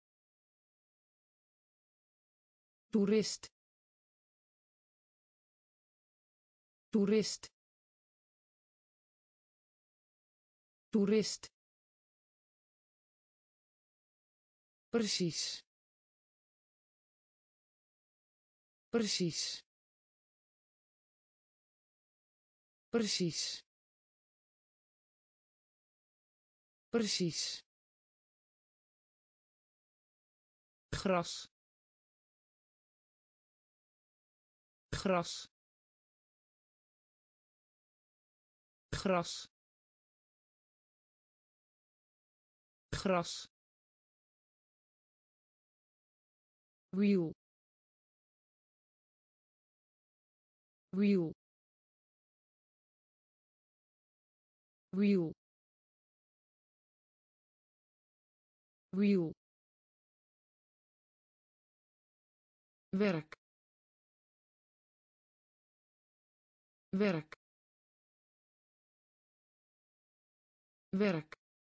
toerist toerist toerist precies precies precies precies gras gras gras gras wiel wiel wiel wiel werk werk werk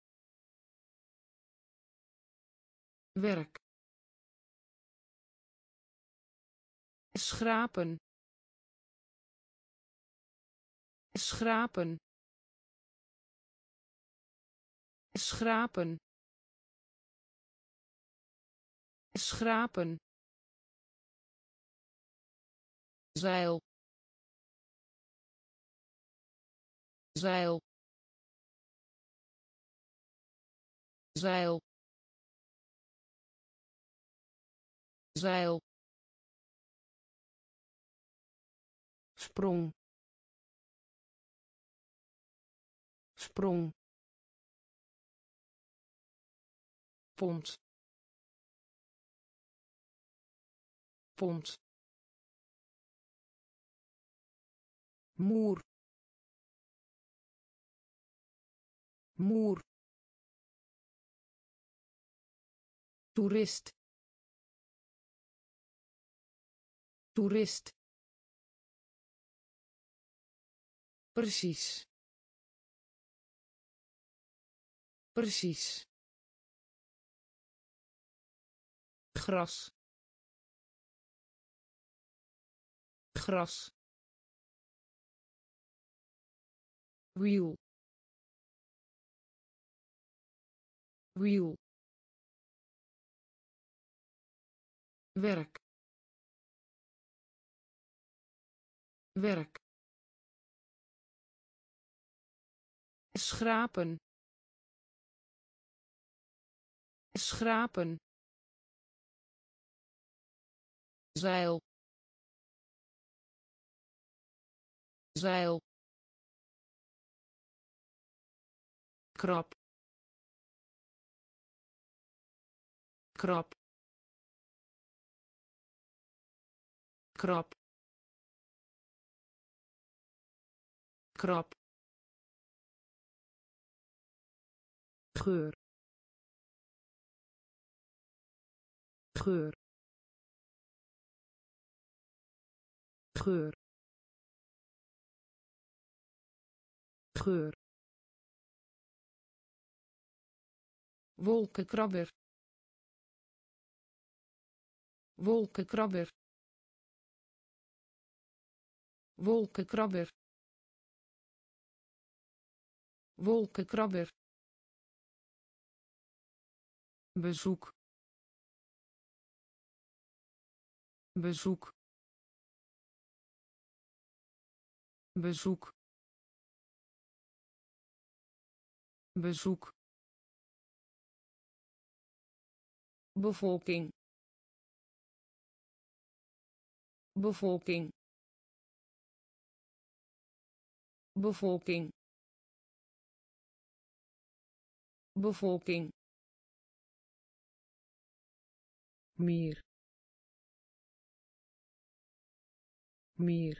werk schrapen schrapen schrapen schrapen zeil zeil zeil zeil sprong sprong pond pond muur muur toerist toerist precies precies gras gras wiel wiel werk werk schrapen schrapen zeil zeil krab krab krab krab geur geur geur geur wolkenkrabber wolkenkrabber wolkenkrabber wolkenkrabber bezoek bezoek bezoek bezoek, bevolking, bevolking, bevolking, bevolking, meer, meer,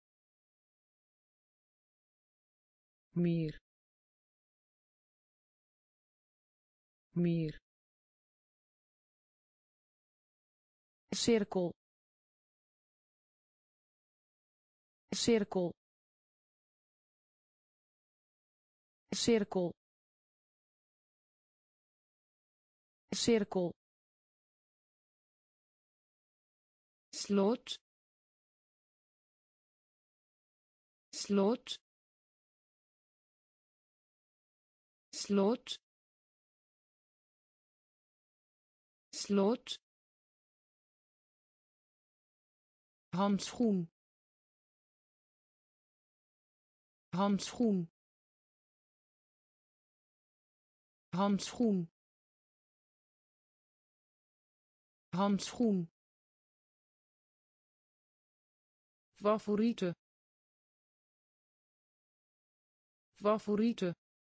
meer, meer, cirkel, cirkel, cirkel, cirkel, slot, slot, slot, slot, handschoen, handschoen, handschoen, handschoen, favoriete, favoriete,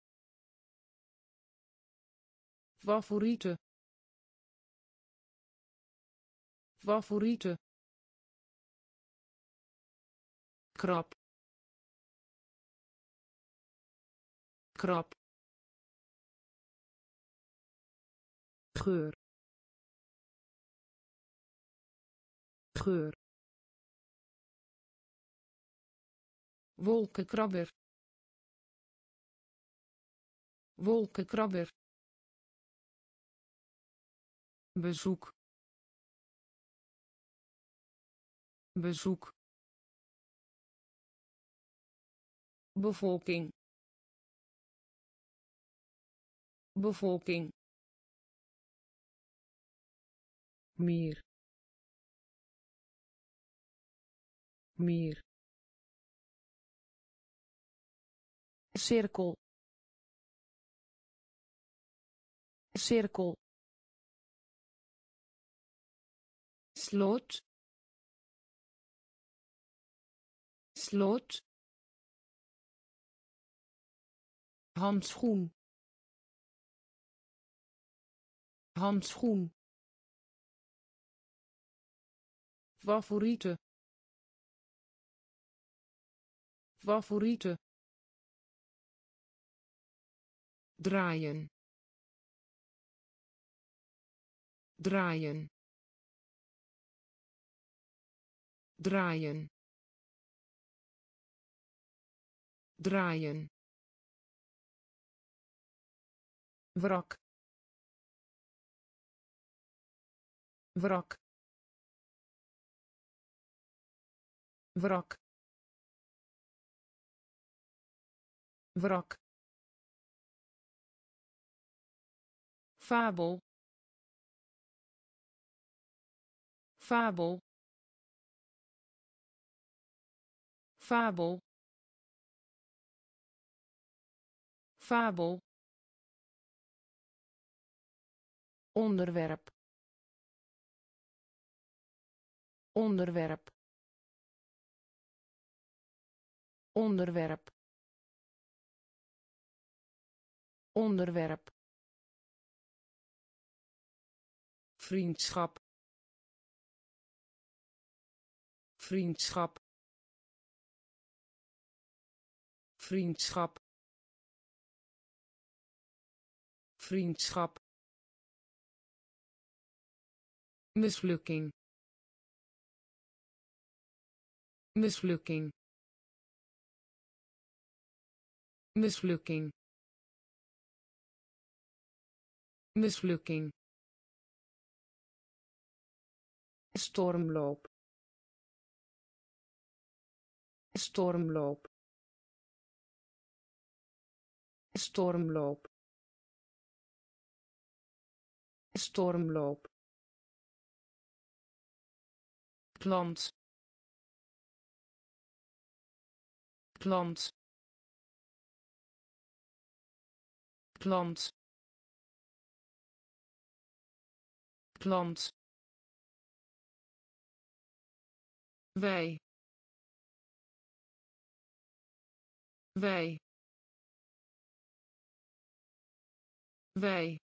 favoriete, favoriete, krap, krap, geur, geur, wolkenkrabber, wolkenkrabber, bezoek, bezoek, bevolking, bevolking, meer, meer, cirkel, cirkel, slot, slot, handschoen, handschoen, favoriete, favoriete, draaien, draaien, draaien, draaien, wrak, wrak, wrak, wrak, fabel, fabel, fabel, fabel, onderwerp, onderwerp, onderwerp, onderwerp, vriendschap, vriendschap, vriendschap, vriendschap, mislukking, mislukking, mislukking, mislukking, stormloop, stormloop, stormloop, stormloop, klant, klant, plant, plant, wij, wij, wij,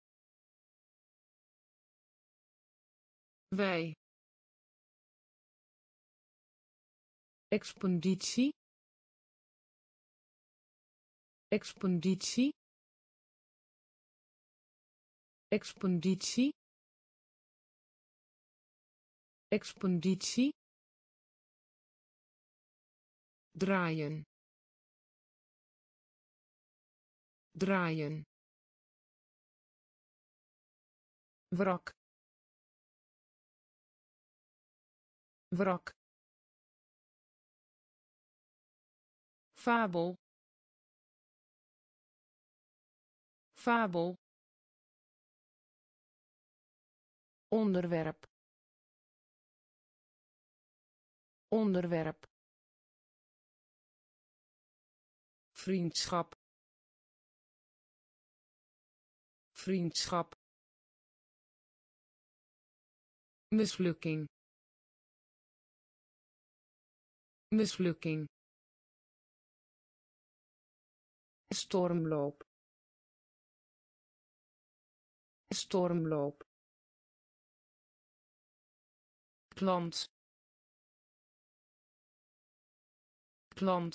wij, expeditie, expeditie, expeditie, expeditie, draaien, draaien, wrak, wrak, fabel, fabel, onderwerp, onderwerp, vriendschap, vriendschap, mislukking, mislukking, stormloop, stormloop, plant, plant,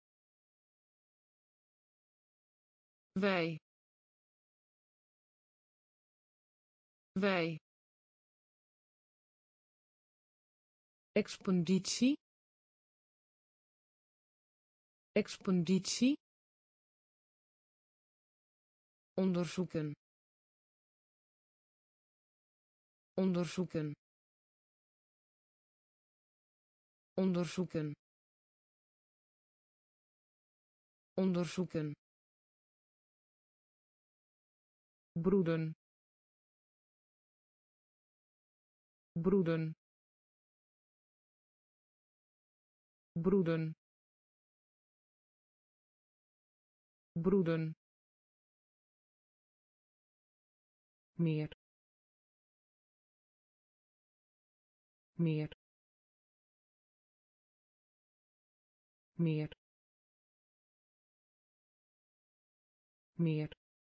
wij, wij, expeditie, expeditie, onderzoeken, onderzoeken, onderzoeken, onderzoeken, broeden, broeden, broeden, broeden, meer, meer, meer, meer,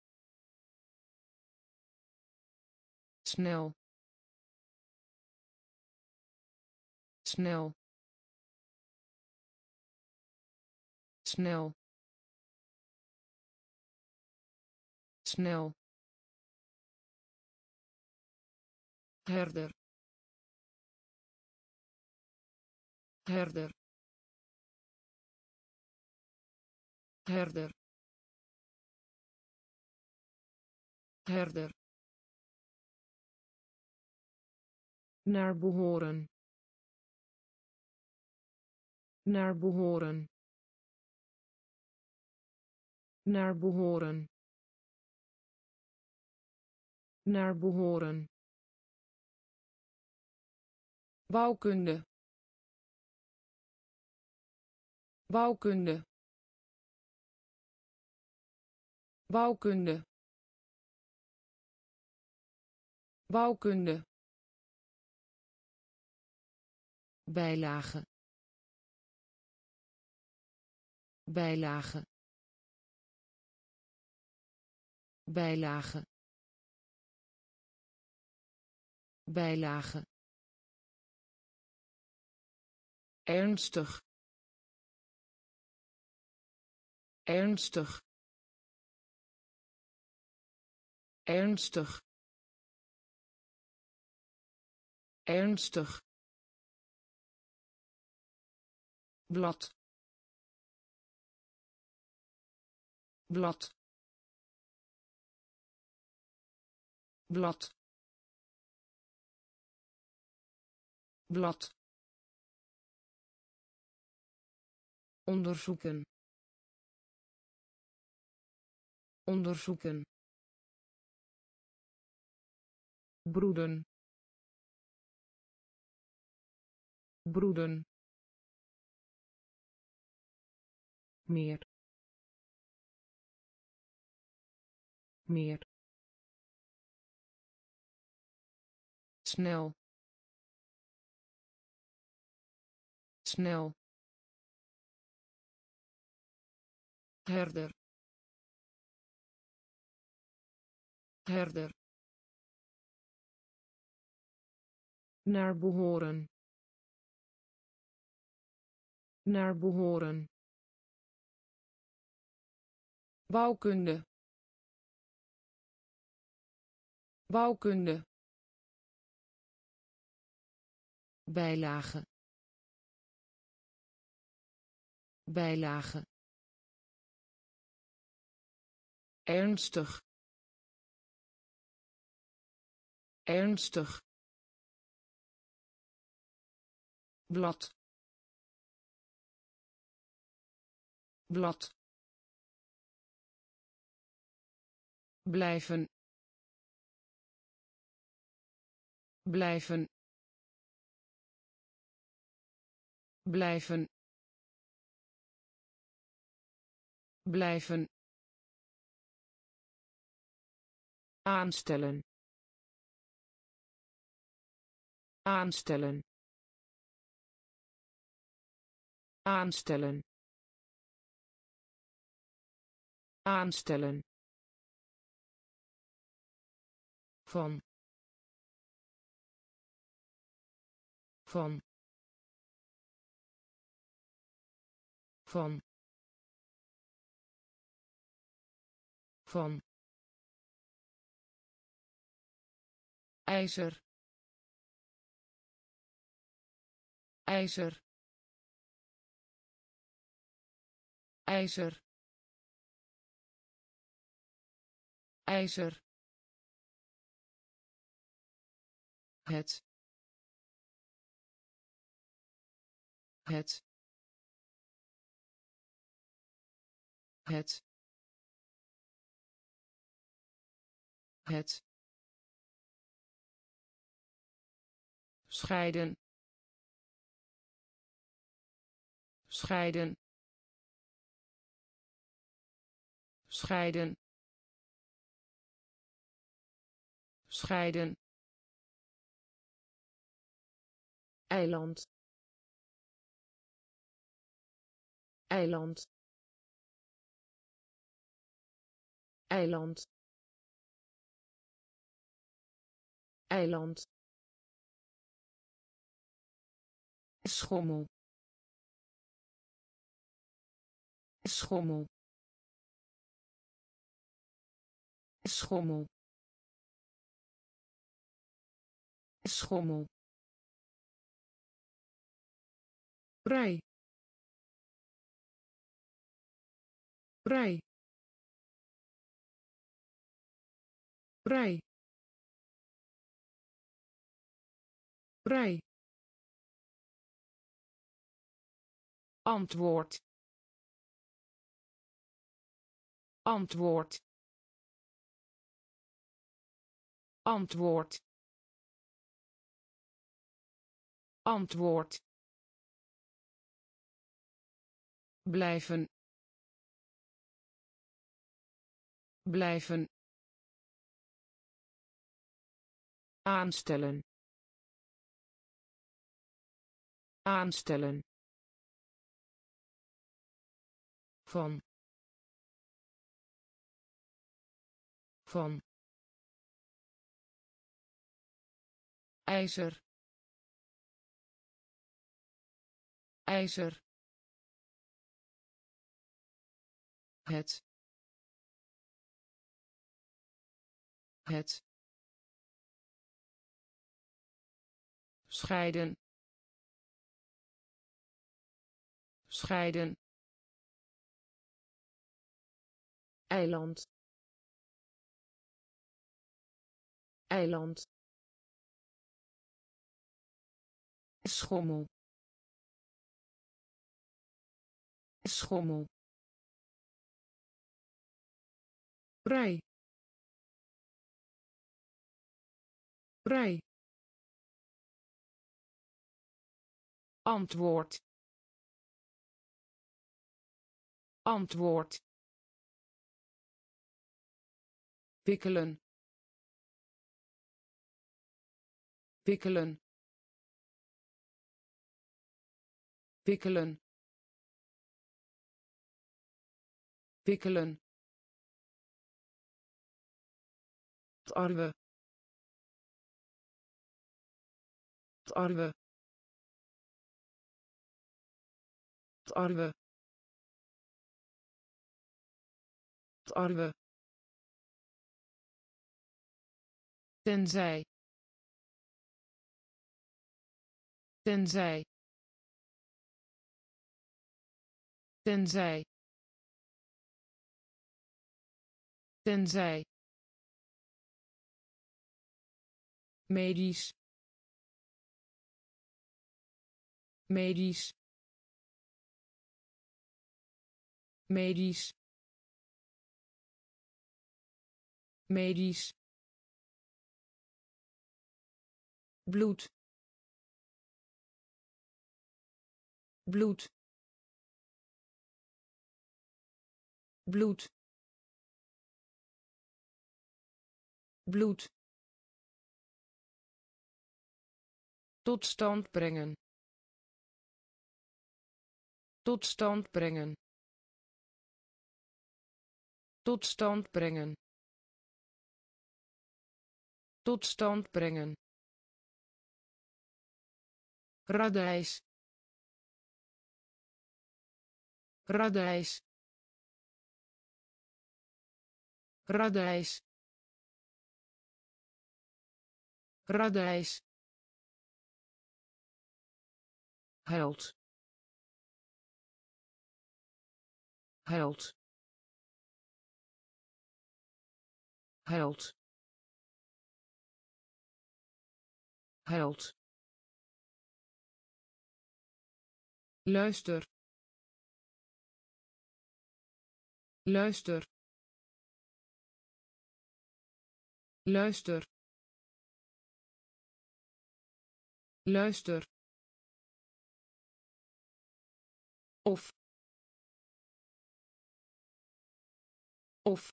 snel, snel, snel, snel, herder, herder, herder, herder, naar behoren, naar behoren, naar behoren, naar behoren, bouwkunde, bouwkunde, bouwkunde, bouwkunde, bijlage, bijlage, bijlage, bijlage, ernstig, ernstig, ernstig, ernstig, blad, blad, blad, blad, onderzoeken, onderzoeken, broeden, broeden, meer, meer snel snel herder herder naar behoren naar behoren bouwkunde bouwkunde bijlage bijlage ernstig ernstig blad blad blijven blijven blijven blijven aanstellen aanstellen aanstellen aanstellen van van van van ijzer ijzer ijzer ijzer het het het het scheiden scheiden scheiden scheiden eiland eiland eiland eiland schommel schommel schommel schommel vrij vrij vrij vrij antwoord antwoord antwoord antwoord blijven blijven aanstellen aanstellen van van ijzer ijzer het het scheiden scheiden eiland eiland schommel schommel vrij vrij antwoord antwoord wikkelen, wikkelen, wikkelen, wikkelen, tarwe, tarwe, tarwe, tarwe, tenzij, tenzij, tenzij, tenzij, medisch, medisch, medisch, medisch, bloed, bloed, bloed, bloed, tot stand brengen, tot stand brengen, tot stand brengen, tot stand brengen, radijs, radijs, radijs, radijs, held, held, held, held, luister, luister, luister, luister, of, of,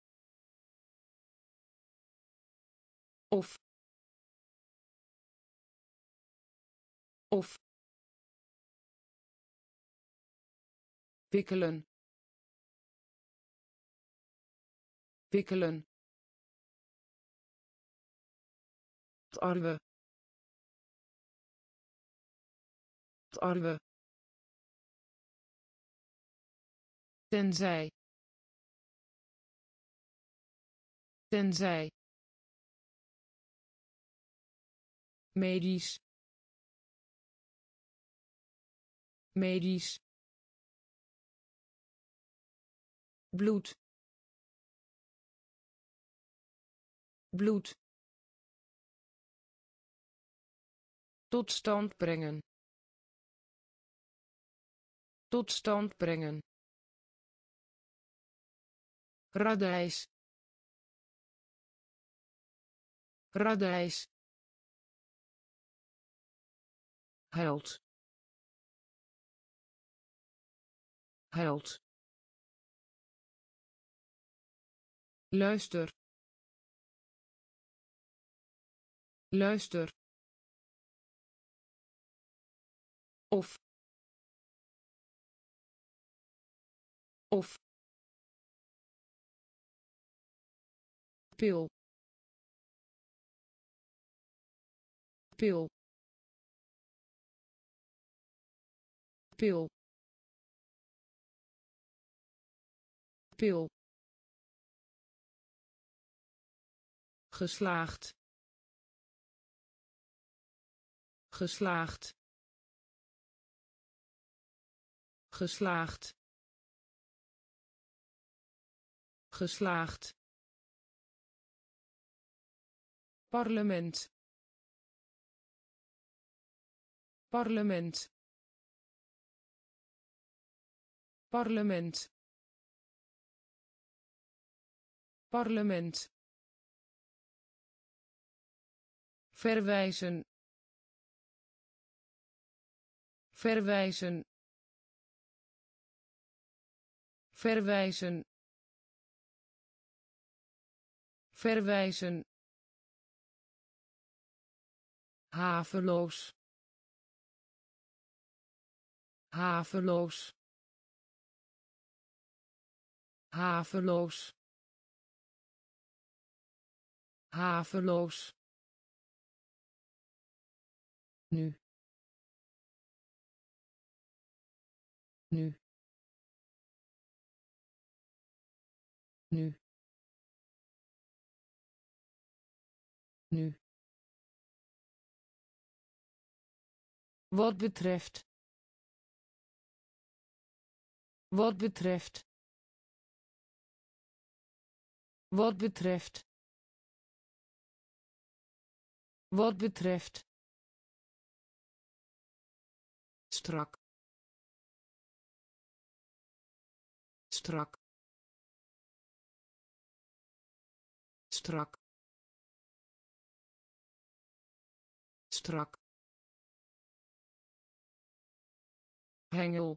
of, of, wikkelen, wikkelen, tarwe, tarwe, tenzij, tenzij, medisch, medisch, bloed, bloed, tot stand brengen, tot stand brengen, radijs, radijs, held, held, luister, luister, of, of, pil, pil, pil, pil, geslaagd, geslaagd, geslaagd, geslaagd, parlement, parlement, parlement, parlement, verwijzen, verwijzen, verwijzen, verwijzen, haveloos, haveloos, haveloos, haveloos, nu, nu, nu, nu. Wat betreft. Wat betreft. Wat betreft. Wat betreft. Strak. Strak. Strak. Strak. Hengel.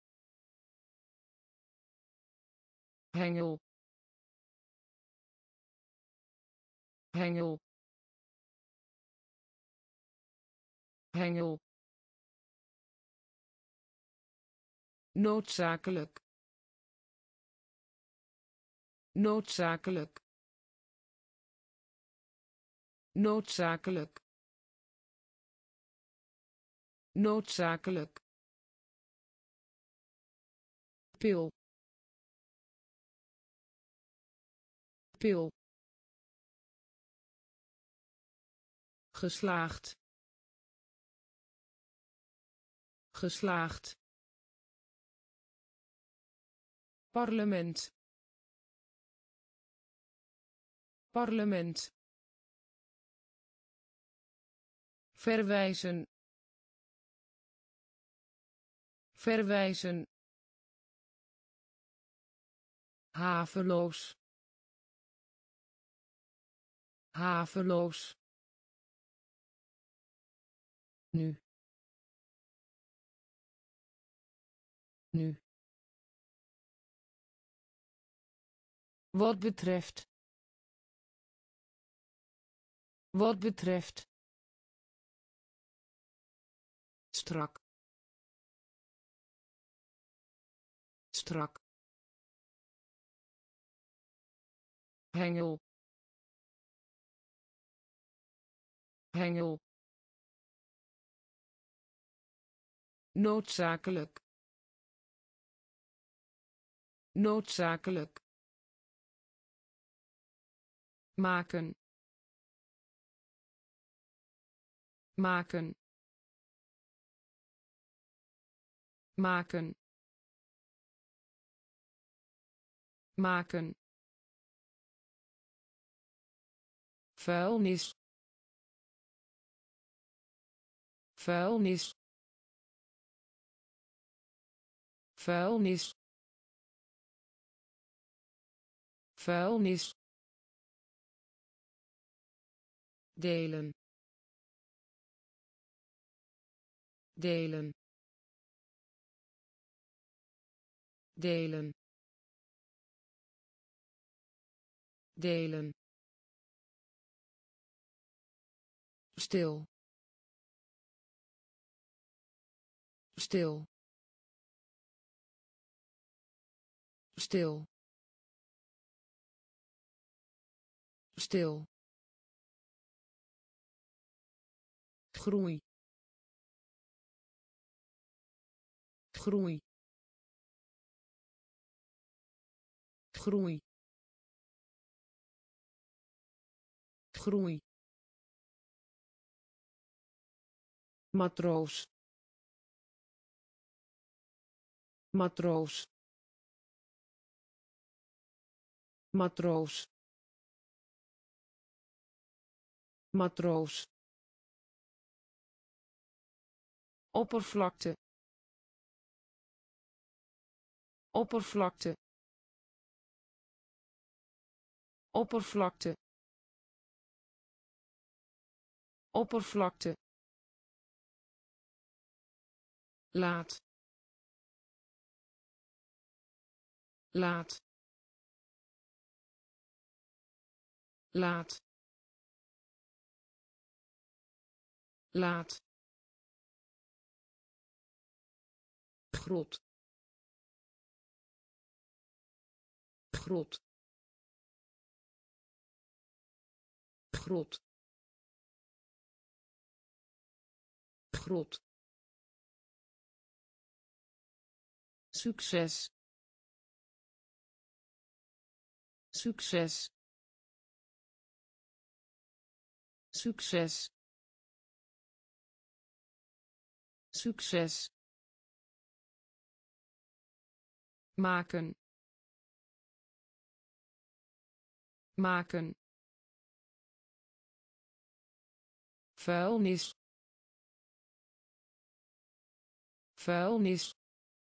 Hengel. Hengel. Hengel. Noodzakelijk. Noodzakelijk. Noodzakelijk. Noodzakelijk. Pil. Pil. Geslaagd. Geslaagd. Parlement. Parlement. Verwijzen. Verwijzen. Haveloos. Haveloos. Nu. Nu. Wat betreft. Wat betreft. Strak. Strak. Hengel. Hengel. Noodzakelijk. Noodzakelijk. Maken. Maken. Maken. Maken. Vuilnis. Vuilnis. Vuilnis. Vuilnis. Delen. Delen. Delen. Delen. Stil. Stil. Stil. Stil. Groei. Groei. Groei. Groei. Matroos. Matroos. Matroos. Matroos. Oppervlakte. Oppervlakte. Oppervlakte. Oppervlakte. Laat. Laat. laat, laat, grot, grot, grot, grot, succes, succes, succes, succes, maken, maken, vuilnis, vuilnis,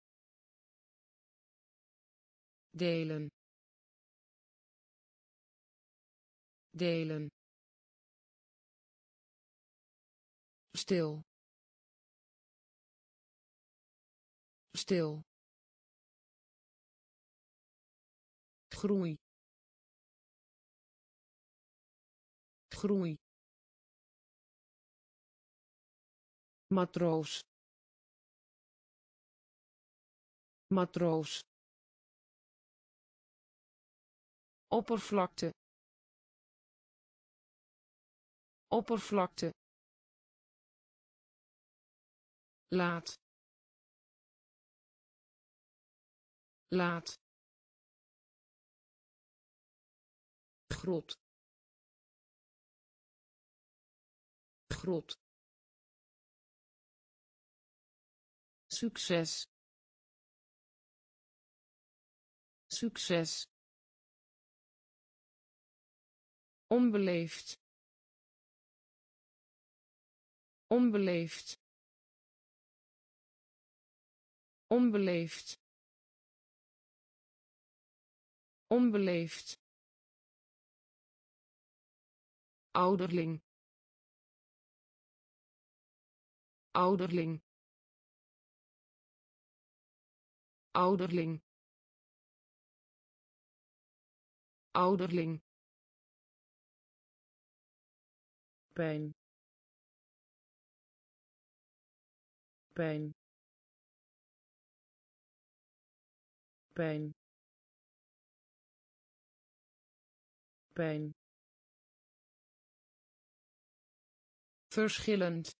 delen, delen, stil, stil, groei, groei, matroos, matroos, oppervlakte, oppervlakte, laat, laat, grot, grot, succes, succes, onbeleefd, onbeleefd, onbeleefd, onbeleefd, ouderling, ouderling, ouderling, ouderling, pijn, pijn, pijn, pijn, verschillend,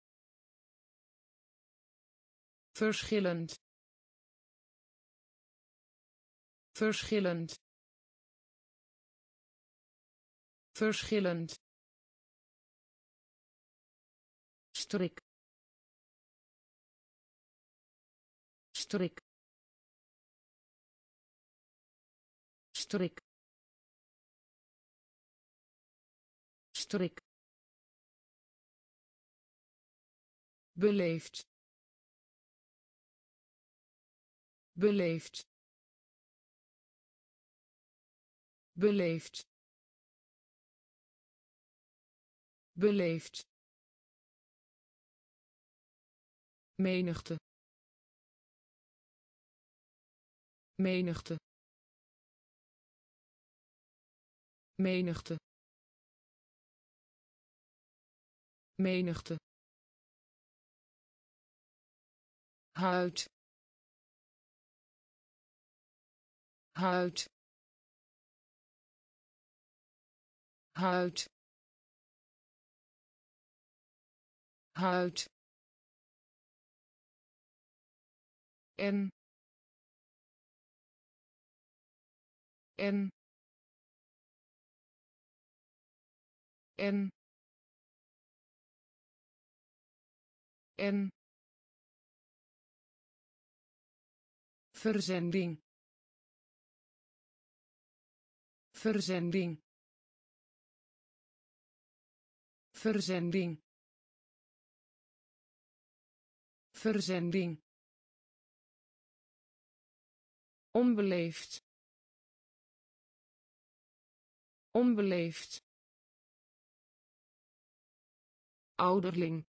verschillend, verschillend, verschillend, strik, strik, strik, strik, beleefd, beleefd, beleefd, beleefd, menigte, menigte, menigte, menigte, huid, huid, huid, huid, en, en, en, en, verzending, verzending, verzending, verzending, onbeleefd, onbeleefd, ouderling,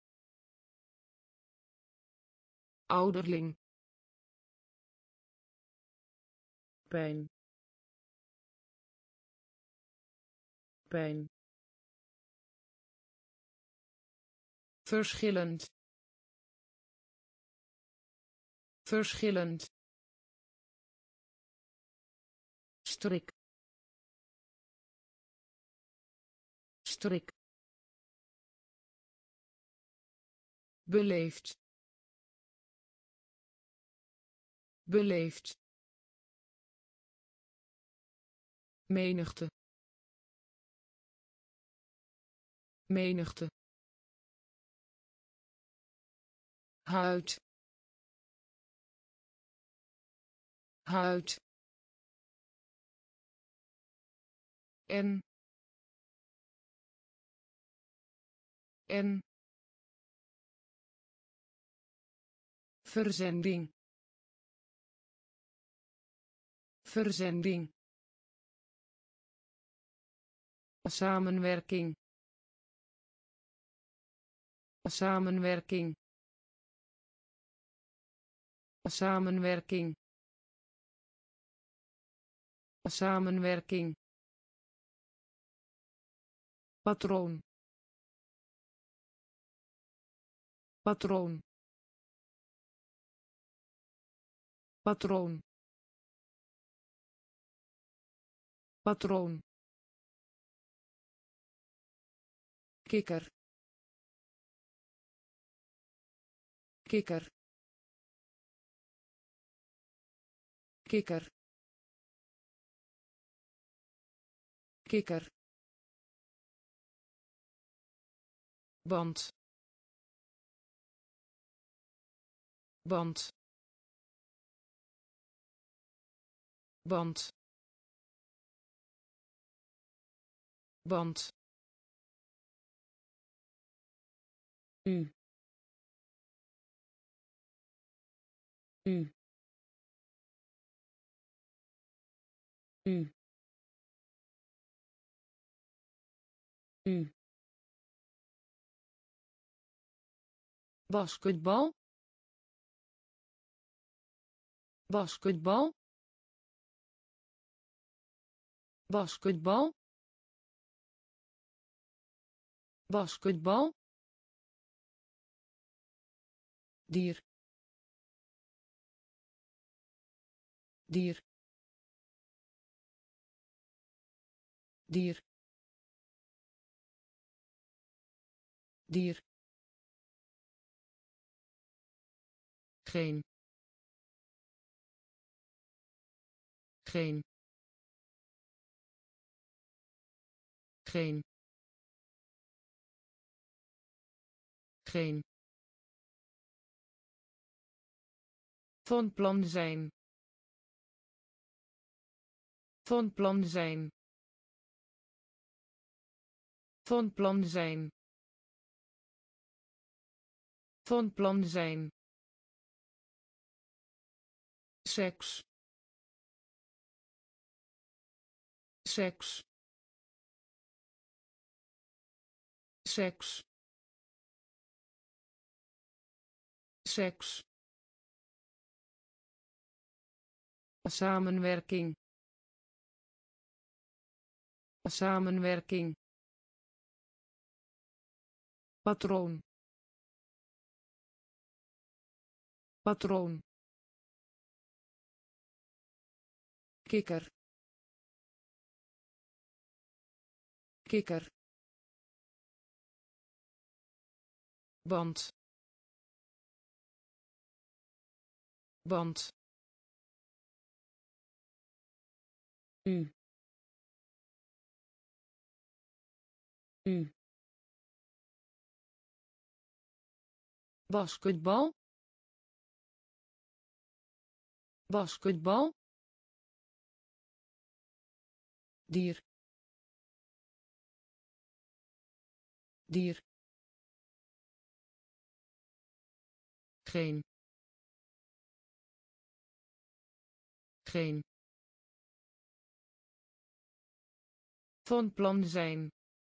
ouderling, pijn, hoofdpijn, verschillend, verschillend, strik, strik, beleefd, beleefd, menigte, menigte, huid, huid, en verzending, verzending, samenwerking, samenwerking, samenwerking, samenwerking, patroon, patroon, patroon, patroon, kikker, kikker, kikker, kikker, band, band, band, band, u, u, u, u, basketbal, basketbal, basketbal, basketbal, dier, dier, dier, dier, geen, geen, geen, geen, van plan zijn, van plan zijn, van plan zijn, van plan zijn, seks, seks, seks, seks, samenwerking, samenwerking, patroon, patroon, kikker, kikker, band, band, u, u, basketbal, basketbal, dier, dier, geen, geen, van plan zijn,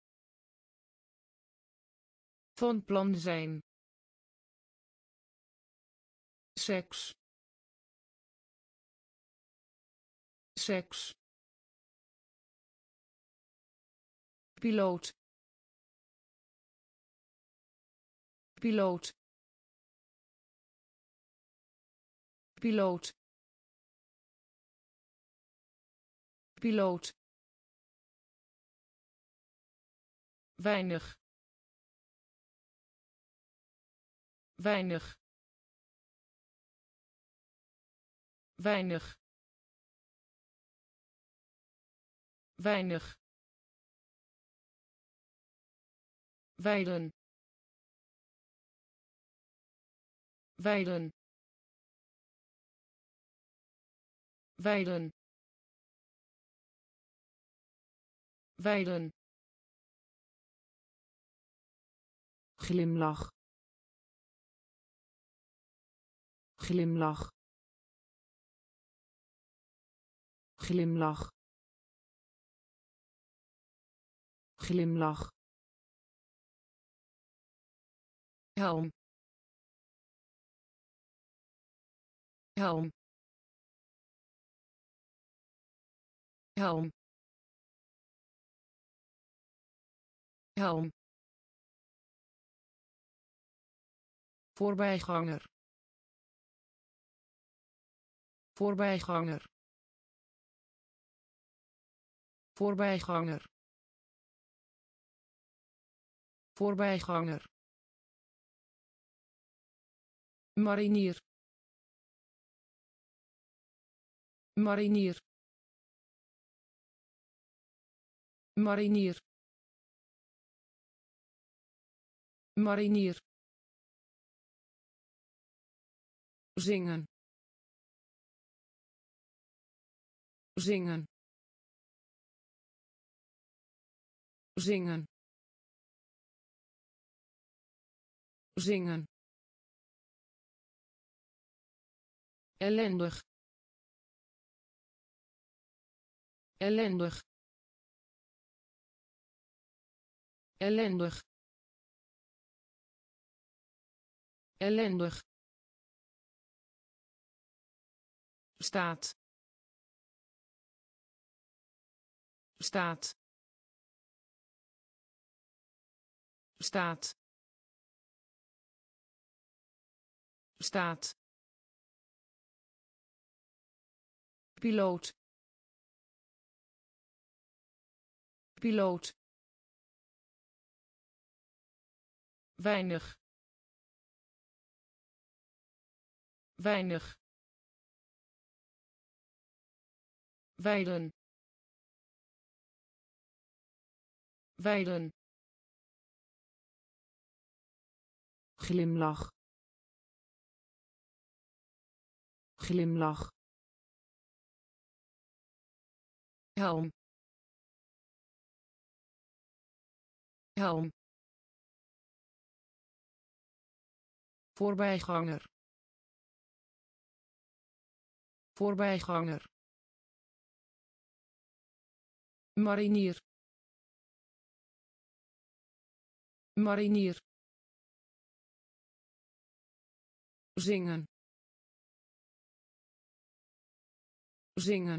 van plan zijn, seks, seks, piloot piloot piloot piloot weinig weinig weinig weinig weiden weiden weiden weiden glimlach glimlach glimlach glimlach helm helm helm helm voorbijganger voorbijganger voorbijganger voorbijganger marinier marinier marinier marinier zingen zingen zingen zingen ellendig ellendig ellendig ellendig staat staat staat staat piloot piloot weinig weinig weiden weiden glimlach glimlach helm helm voorbijganger voorbijganger marinier marinier zingen zingen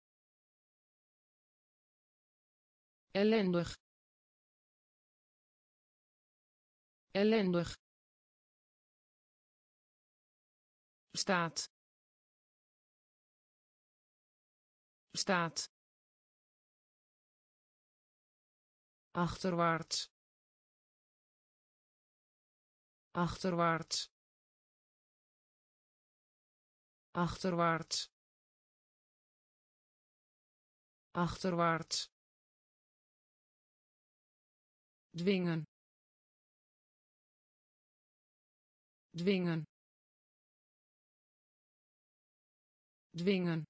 ellendig ellendig staat staat achterwaarts achterwaarts achterwaarts achterwaarts dwingen dwingen dwingen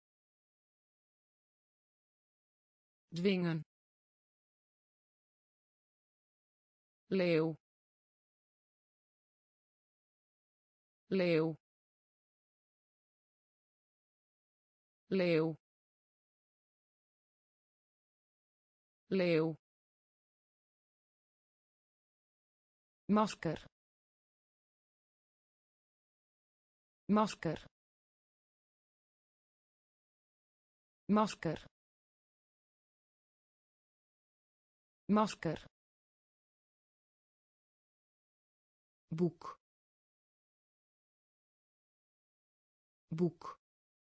dwingen leeuw leeuw leeuw leeuw masker masker masker masker, boek, boek,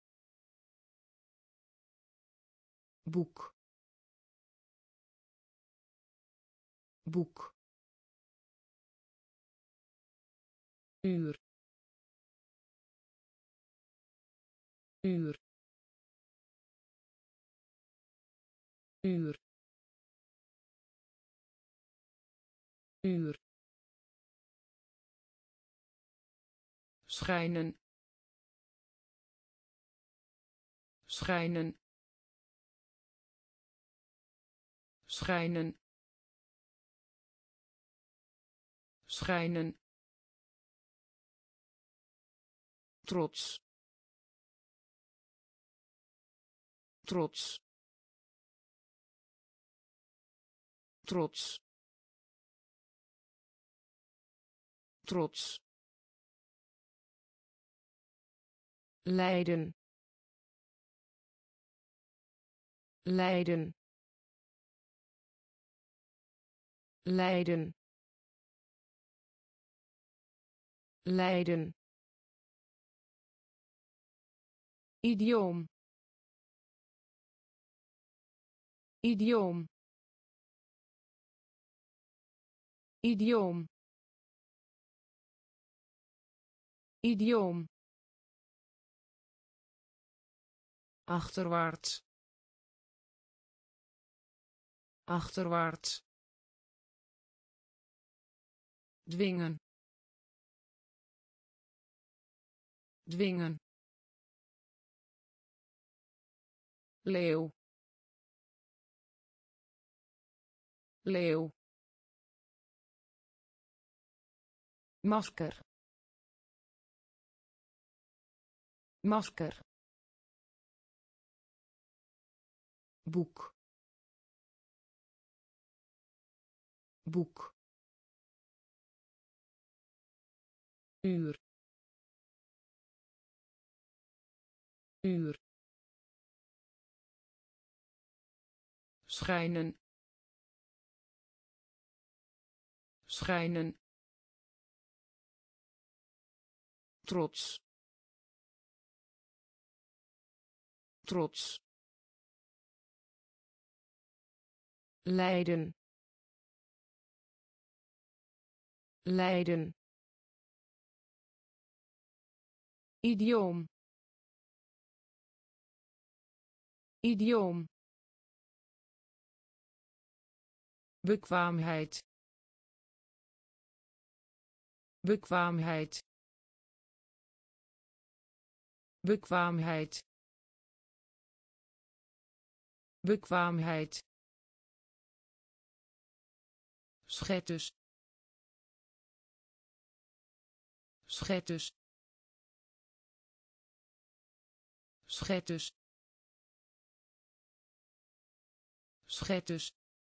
boek, boek, uur, uur, uur, uur, schijnen, schijnen, schijnen, schijnen, trots, trots, trots, trots, lijden, lijden, lijden, lijden, idioom, idioom, idioom, idioom, achterwaarts, achterwaarts, dwingen, dwingen, leeuw, leeuw, masker, masker, boek, boek, uur, uur, schijnen, schijnen, trots, trots, lijden, lijden, idioom, idioom, bekwaamheid, bekwaamheid, bekwaamheid, bekwaamheid, schetus, schetus, schetus, schetus,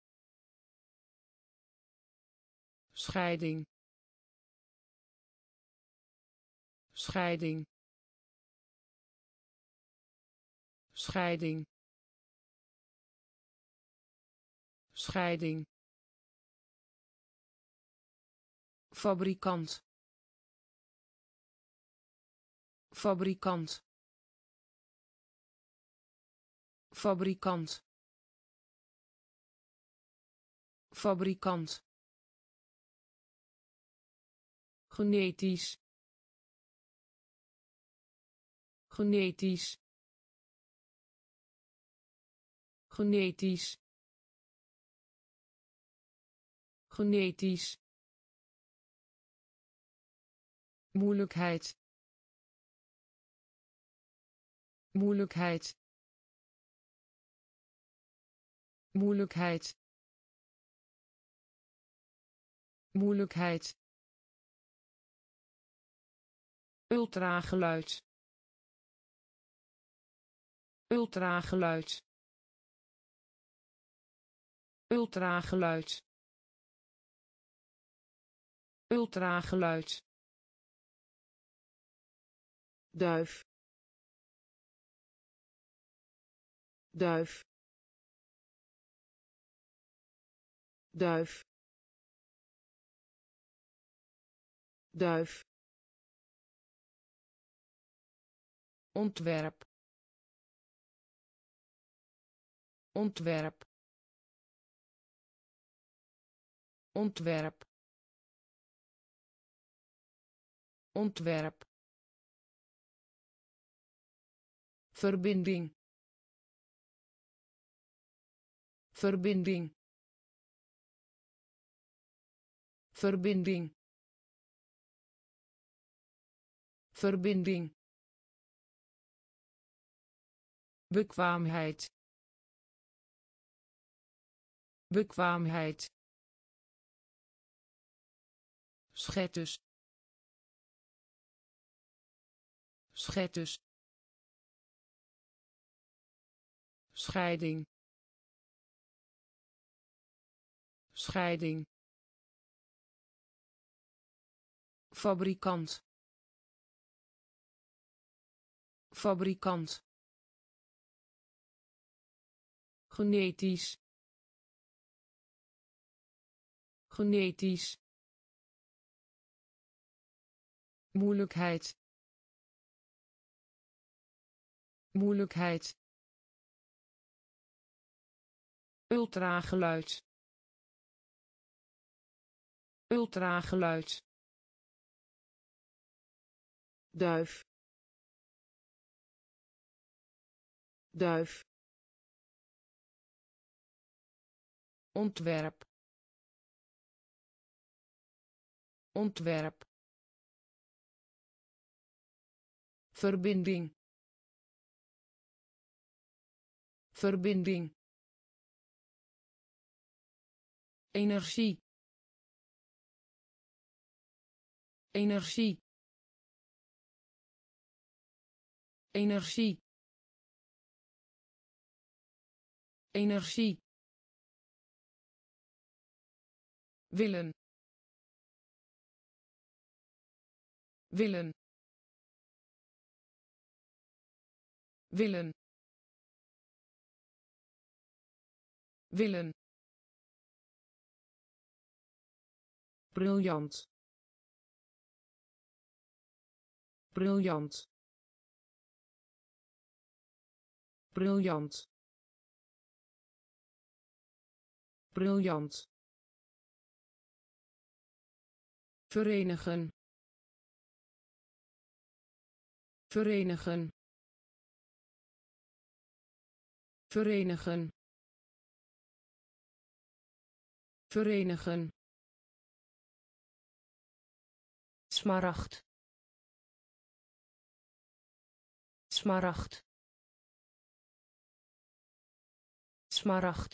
scheiding, scheiding, scheiding, scheiding, fabrikant, fabrikant, fabrikant, fabrikant, genetisch, genetisch, genetisch, genetisch, moeilijkheid, moeilijkheid, moeilijkheid, moeilijkheid, ultrageluid, ultrageluid, ultrageluid, ultrageluid, duif, duif, duif, duif, ontwerp, ontwerp, ontwerp, ontwerp, verbinding, verbinding, verbinding, verbinding, bekwaamheid, bekwaamheid, schetus, schetus, scheiding, scheiding, fabrikant, fabrikant, genetisch, genetisch, moeilijkheid, moeilijkheid, ultrageluid, ultrageluid, duif, duif, ontwerp, ontwerp, verbinding, verbinding, energie, energie, energie, energie, willen, willen, willen, willen, briljant, briljant, briljant, briljant, verenigen, verenigen, verenigen, verenigen, smaragd, smaragd, smaragd,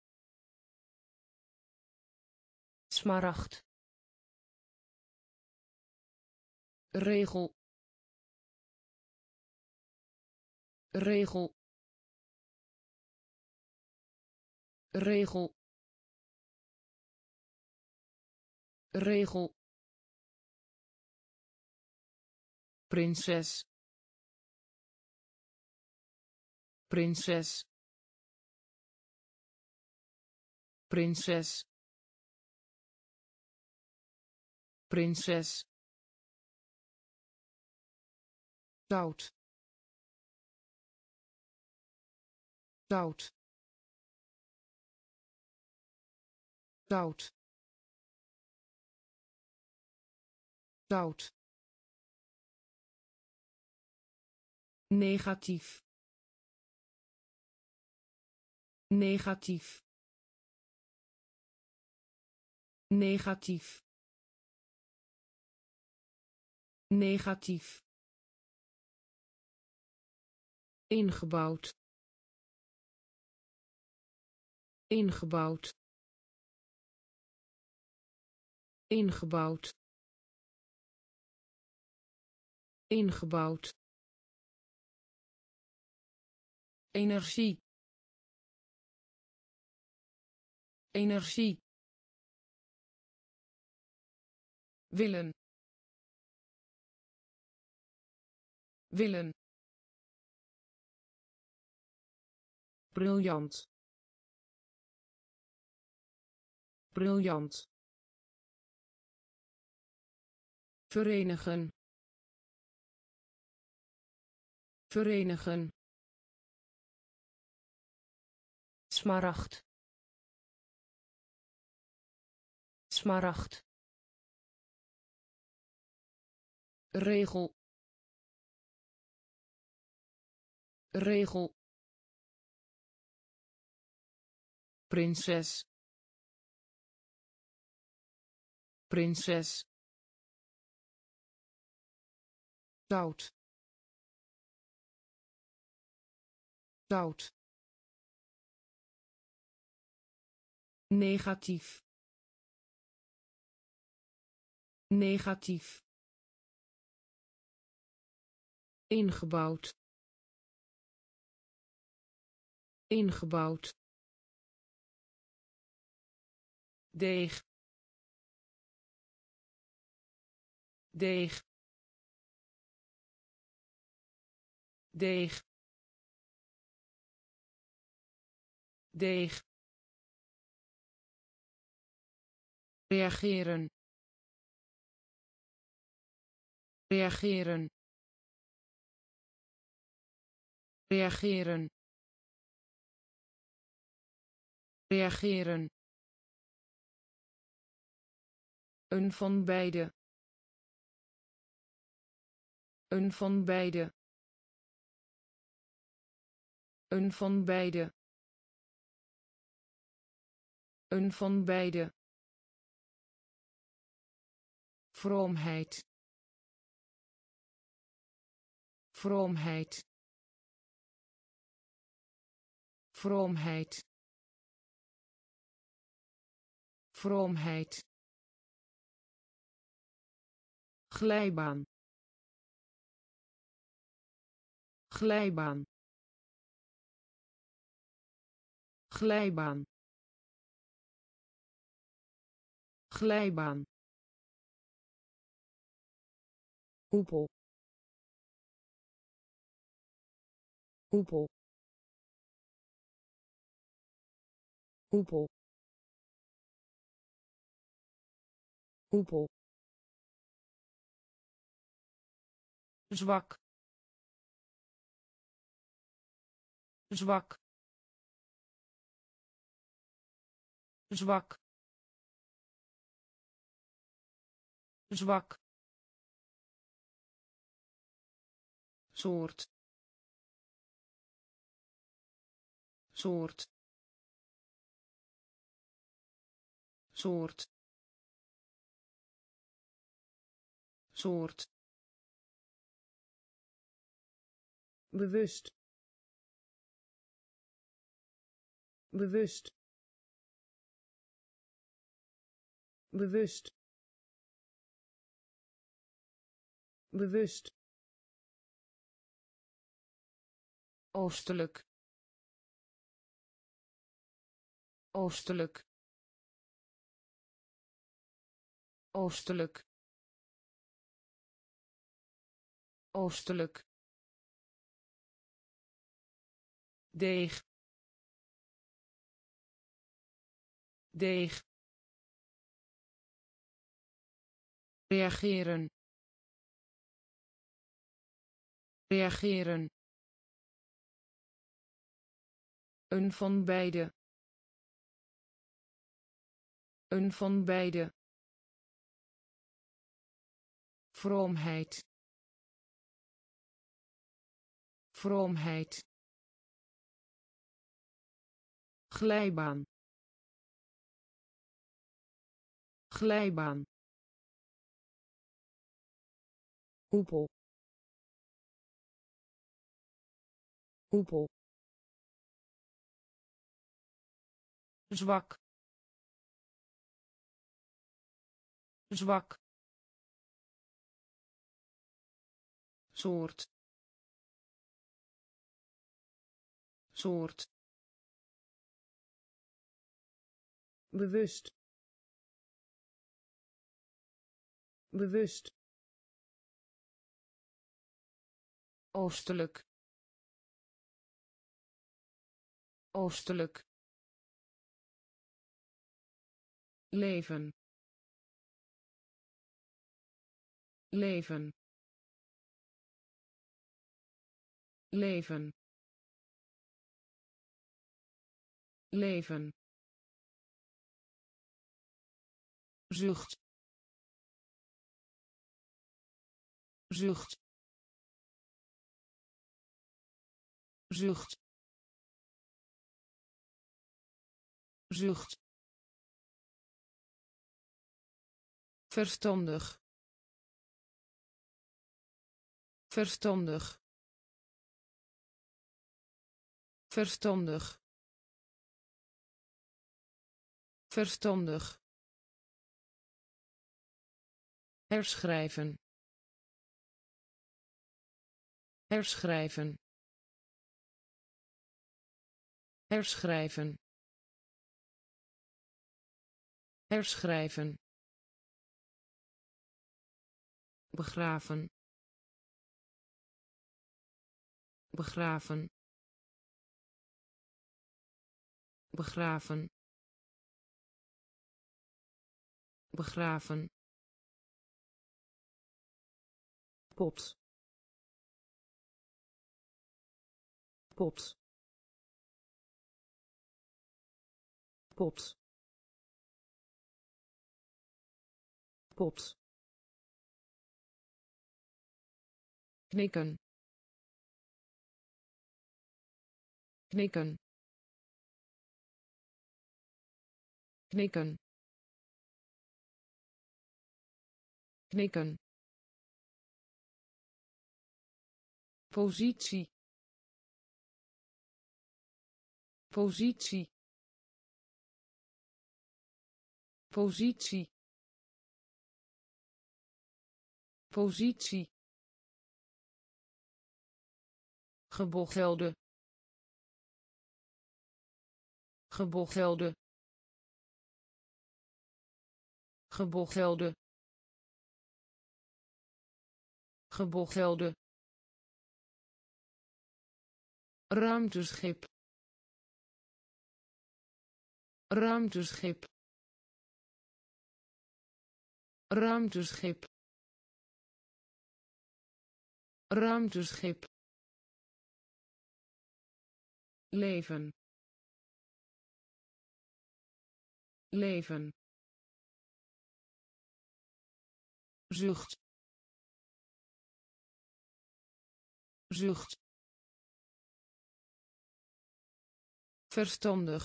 smaragd, regel, regel, regel, regel, prinses, prinses, prinses, prinses, zout, zout, zout, zout, negatief, negatief, negatief, negatief, ingebouwd, ingebouwd, ingebouwd, ingebouwd, energie, energie, willen, willen, briljant, briljant verenigen verenigen smaragd smaragd regel regel prinses prinses zout zout negatief negatief ingebouwd ingebouwd deeg deeg deeg deeg reageren reageren reageren reageren een van beide een van beide een van beide een van beide vroomheid vroomheid vroomheid vroomheid glijbaan glijbaan glijbaan glijbaan hoepel hoepel hoepel hoepel zwak zwak zwak zwak soort soort soort soort bewust bewust bewust bewust oostelijk oostelijk oostelijk oostelijk deeg deeg reageren reageren een van beide een van beide vroomheid vroomheid glijbaan glijbaan hoepel hoepel zwak zwak soort soort bewust bewust oostelijk oostelijk leven, leven, leven, leven, zucht, zucht, zucht, zucht, verstandig, verstandig, verstandig, verstandig, herschrijven, herschrijven, herschrijven, herschrijven, begraven, begraven, begraven, begraven, pot, pot, pot, pot, knikken, knikken, knikken, knikken, positie, positie, positie, positie, gebochelde, gebochelde, gebochelde, gebochelde, ruimteschip, ruimteschip, ruimteschip, ruimteschip, leven, leven, zucht, zucht, verstandig,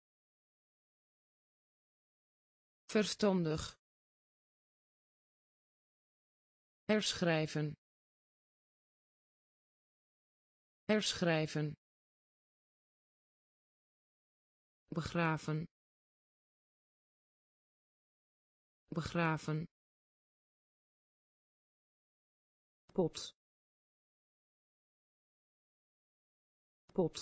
verstandig, herschrijven, herschrijven, begraven, begraven, pot, pot,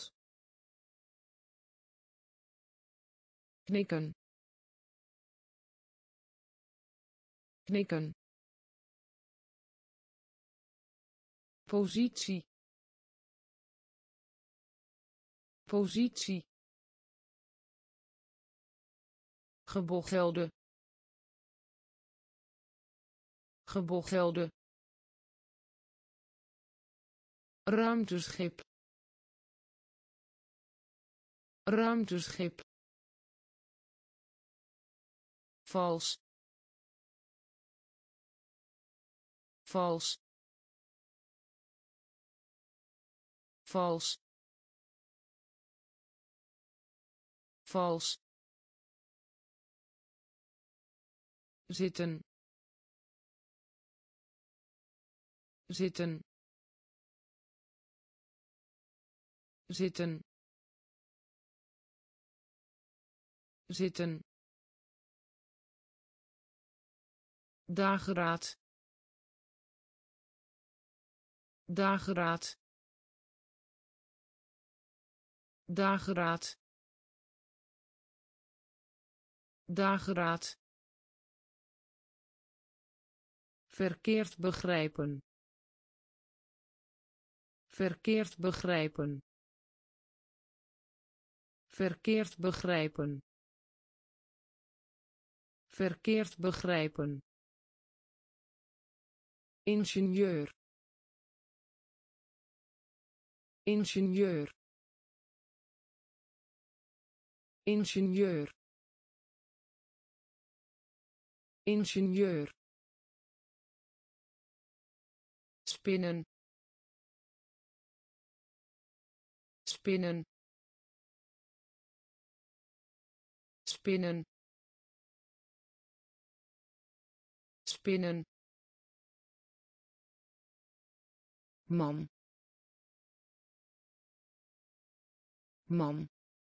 knikken, knikken, positie, positie, gebochelde, gebochelde, ruimteschip, ruimteschip, vals, vals, vals, vals, zitten, zitten, zitten, zitten, dageraad, dageraad, dageraad, dageraad, verkeerd begrijpen, verkeerd begrijpen, verkeerd begrijpen, verkeerd begrijpen, ingenieur, ingenieur, ingenieur, ingenieur, spinnen, spinnen, spinnen, spinnen, man, man,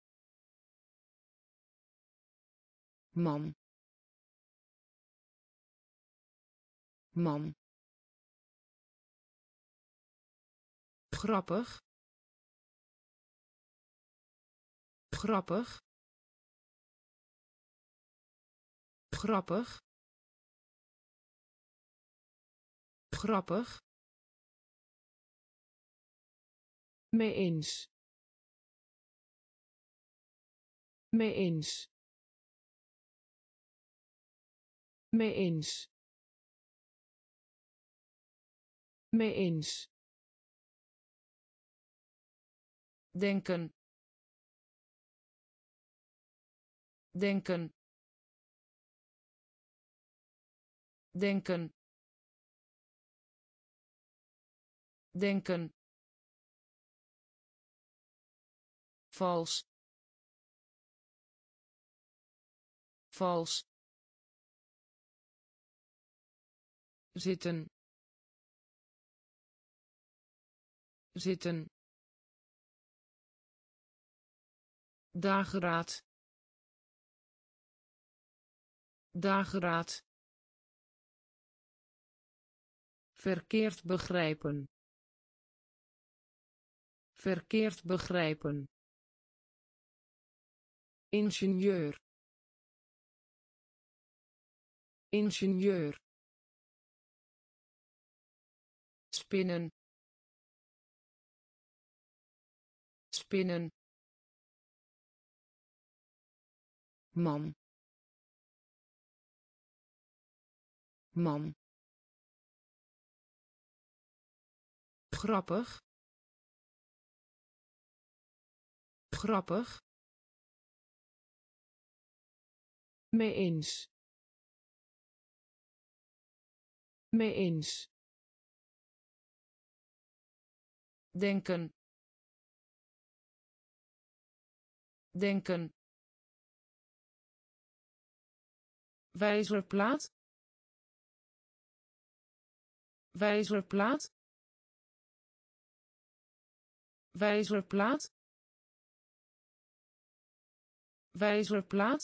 man, man, grappig, grappig, grappig, grappig, mee eens, mee eens, mee eens, mee eens, denken, denken, denken, denken, vals, vals, zitten, zitten, dageraad, dageraad, verkeerd begrijpen, verkeerd begrijpen, ingenieur, ingenieur, spinnen, spinnen, man, man, grappig, grappig, mee eens, mee eens, denken, denken, wijzerplaat, wijzerplaat, wijzerplaat, wijzerplaat,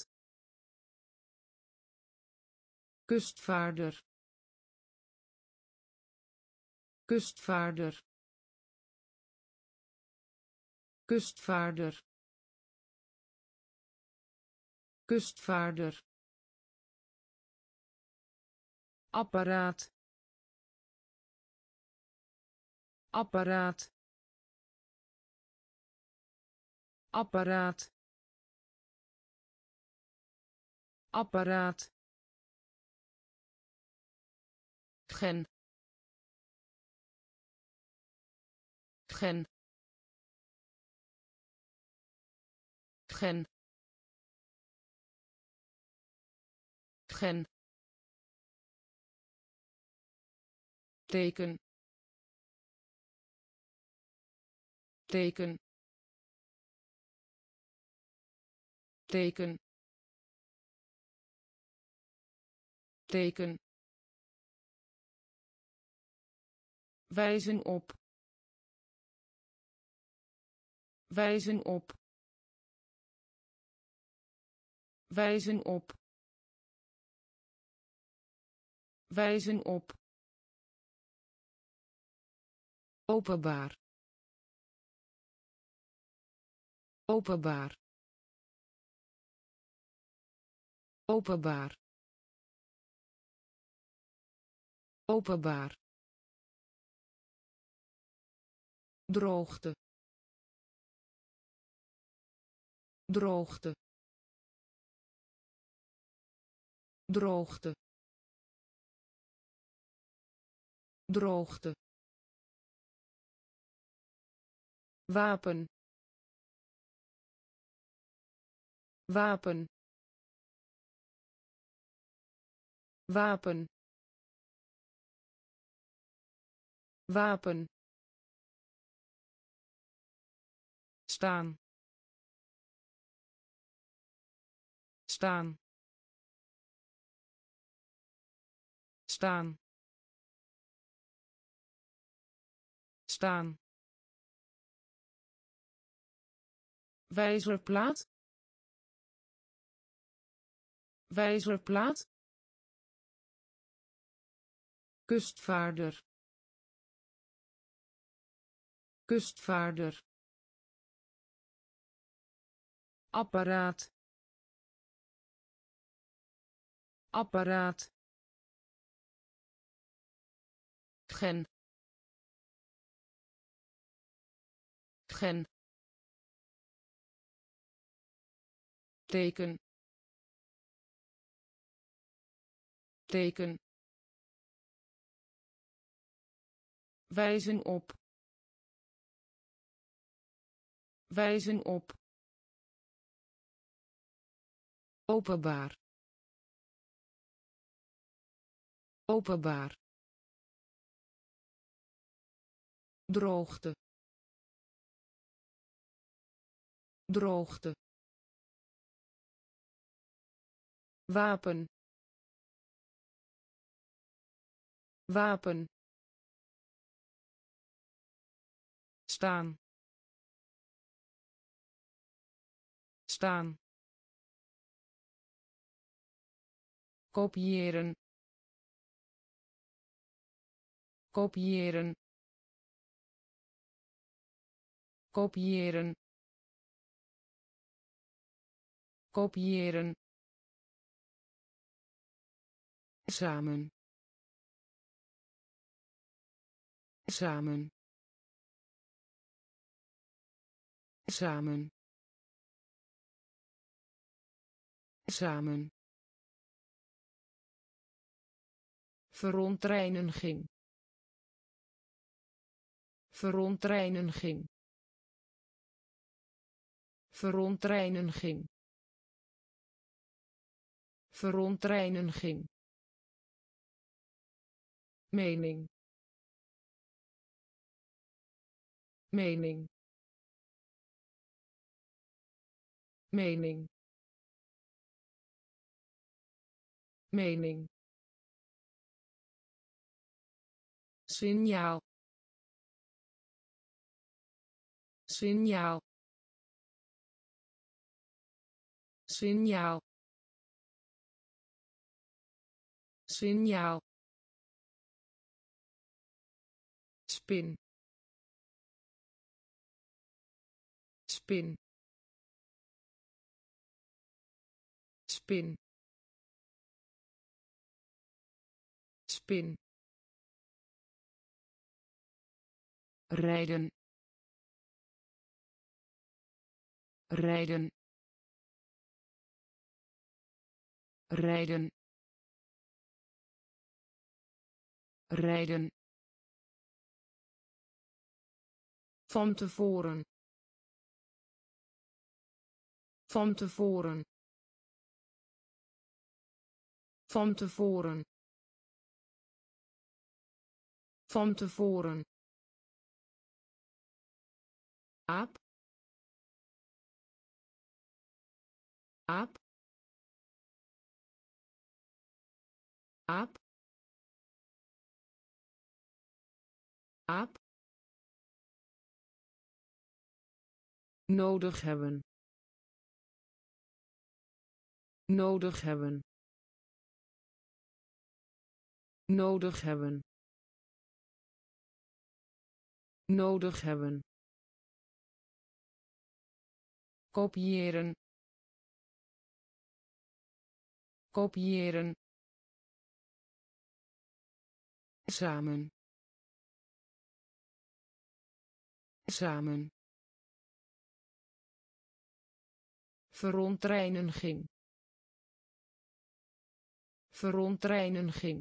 kustvaarder, kustvaarder, kustvaarder, kustvaarder, apparaat, apparaat, apparaat, apparaat, gen, gen, gen, gen, teken, teken, teken, teken, wijzen op, wijzen op, wijzen op, wijzen op, openbaar, openbaar, openbaar, openbaar, droogte, droogte, droogte, droogte, wapen, wapen, wapen, wapen, staan, staan, staan, staan, wijzerplaat, wijzerplaat, kustvaarder, kustvaarder, apparaat, apparaat, gen, gen, teken, teken, wijzen op, wijzen op, openbaar, openbaar, droogte, droogte, wapen, wapen, staan, staan, kopiëren, kopiëren, kopiëren, kopiëren, samen, samen, samen, samen, verontreiniging, verontreiniging, verontreiniging, verontreiniging, mening, mening, mening, mening, signaal, signaal, signaal, signaal, spin, spin, spin, spin, rijden, rijden, rijden, rijden, van tevoren, van tevoren, van tevoren, van tevoren, aap, aap, aap, aap, nodig hebben, nodig hebben, nodig hebben, nodig hebben, kopiëren, kopiëren, samen, samen, verontreiniging, verontreiniging,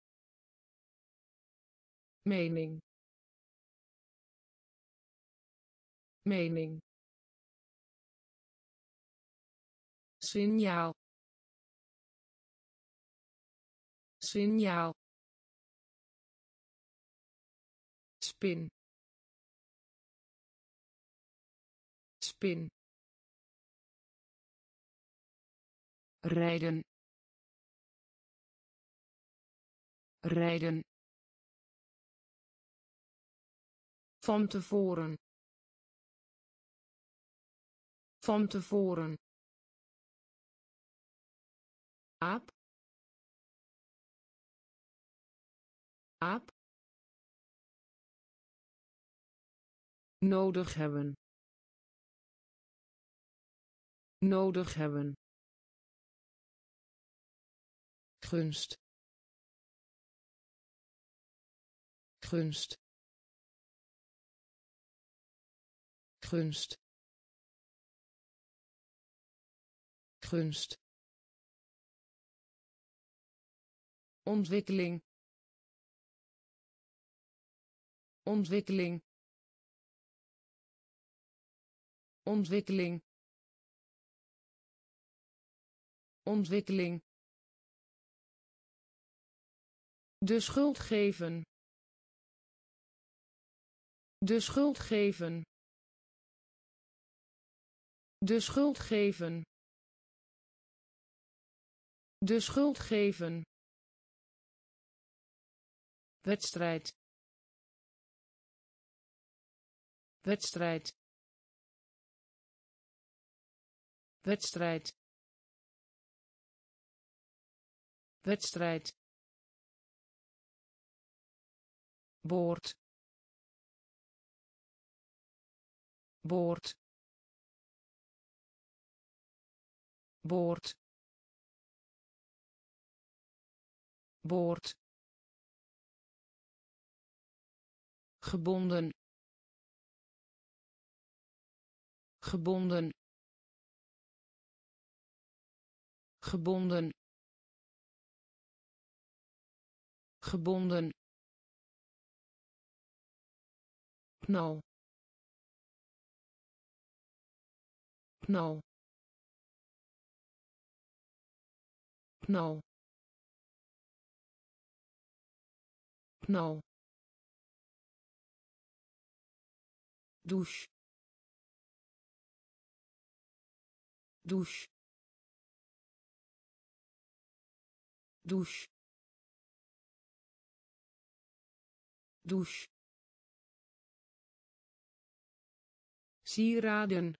mening, mening, signaal, signaal, spin, spin, rijden, rijden, van tevoren, van tevoren, aap, aap, nodig hebben, nodig hebben, gunst, gunst, gunst, gunst, ontwikkeling, ontwikkeling, ontwikkeling, ontwikkeling, de schuld geven, de schuld geven, de schuld geven, de schuld geven, wedstrijd, wedstrijd, wedstrijd, wedstrijd, boord, boord, boord, boord, gebonden, gebonden, gebonden, gebonden, knal, knal, knal, knal, douche, douche, douche, douche, sieraden,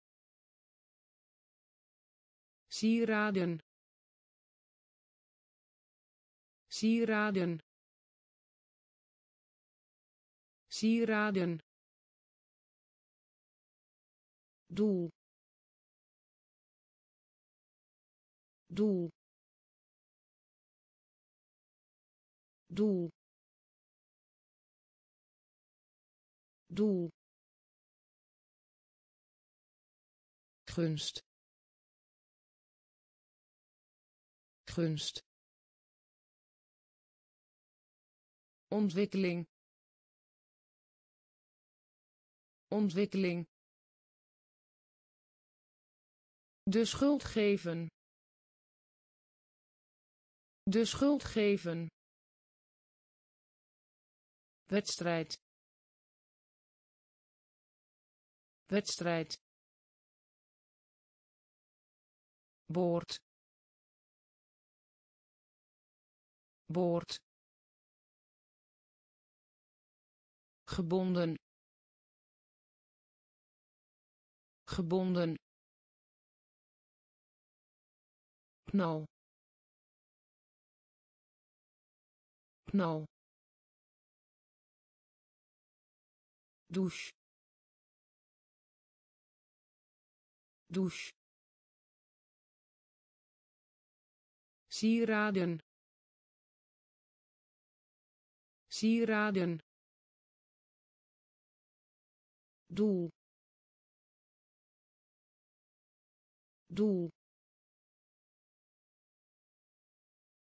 sieraden, sieraden, sieraden, doel, doel, doel, doel, gunst, gunst, ontwikkeling, ontwikkeling, de schuld geven, de schuld geven, wedstrijd, wedstrijd, boord, boord, gebonden, gebonden, knal, knal, douche, douche, sieraden, sieraden, doel, doel,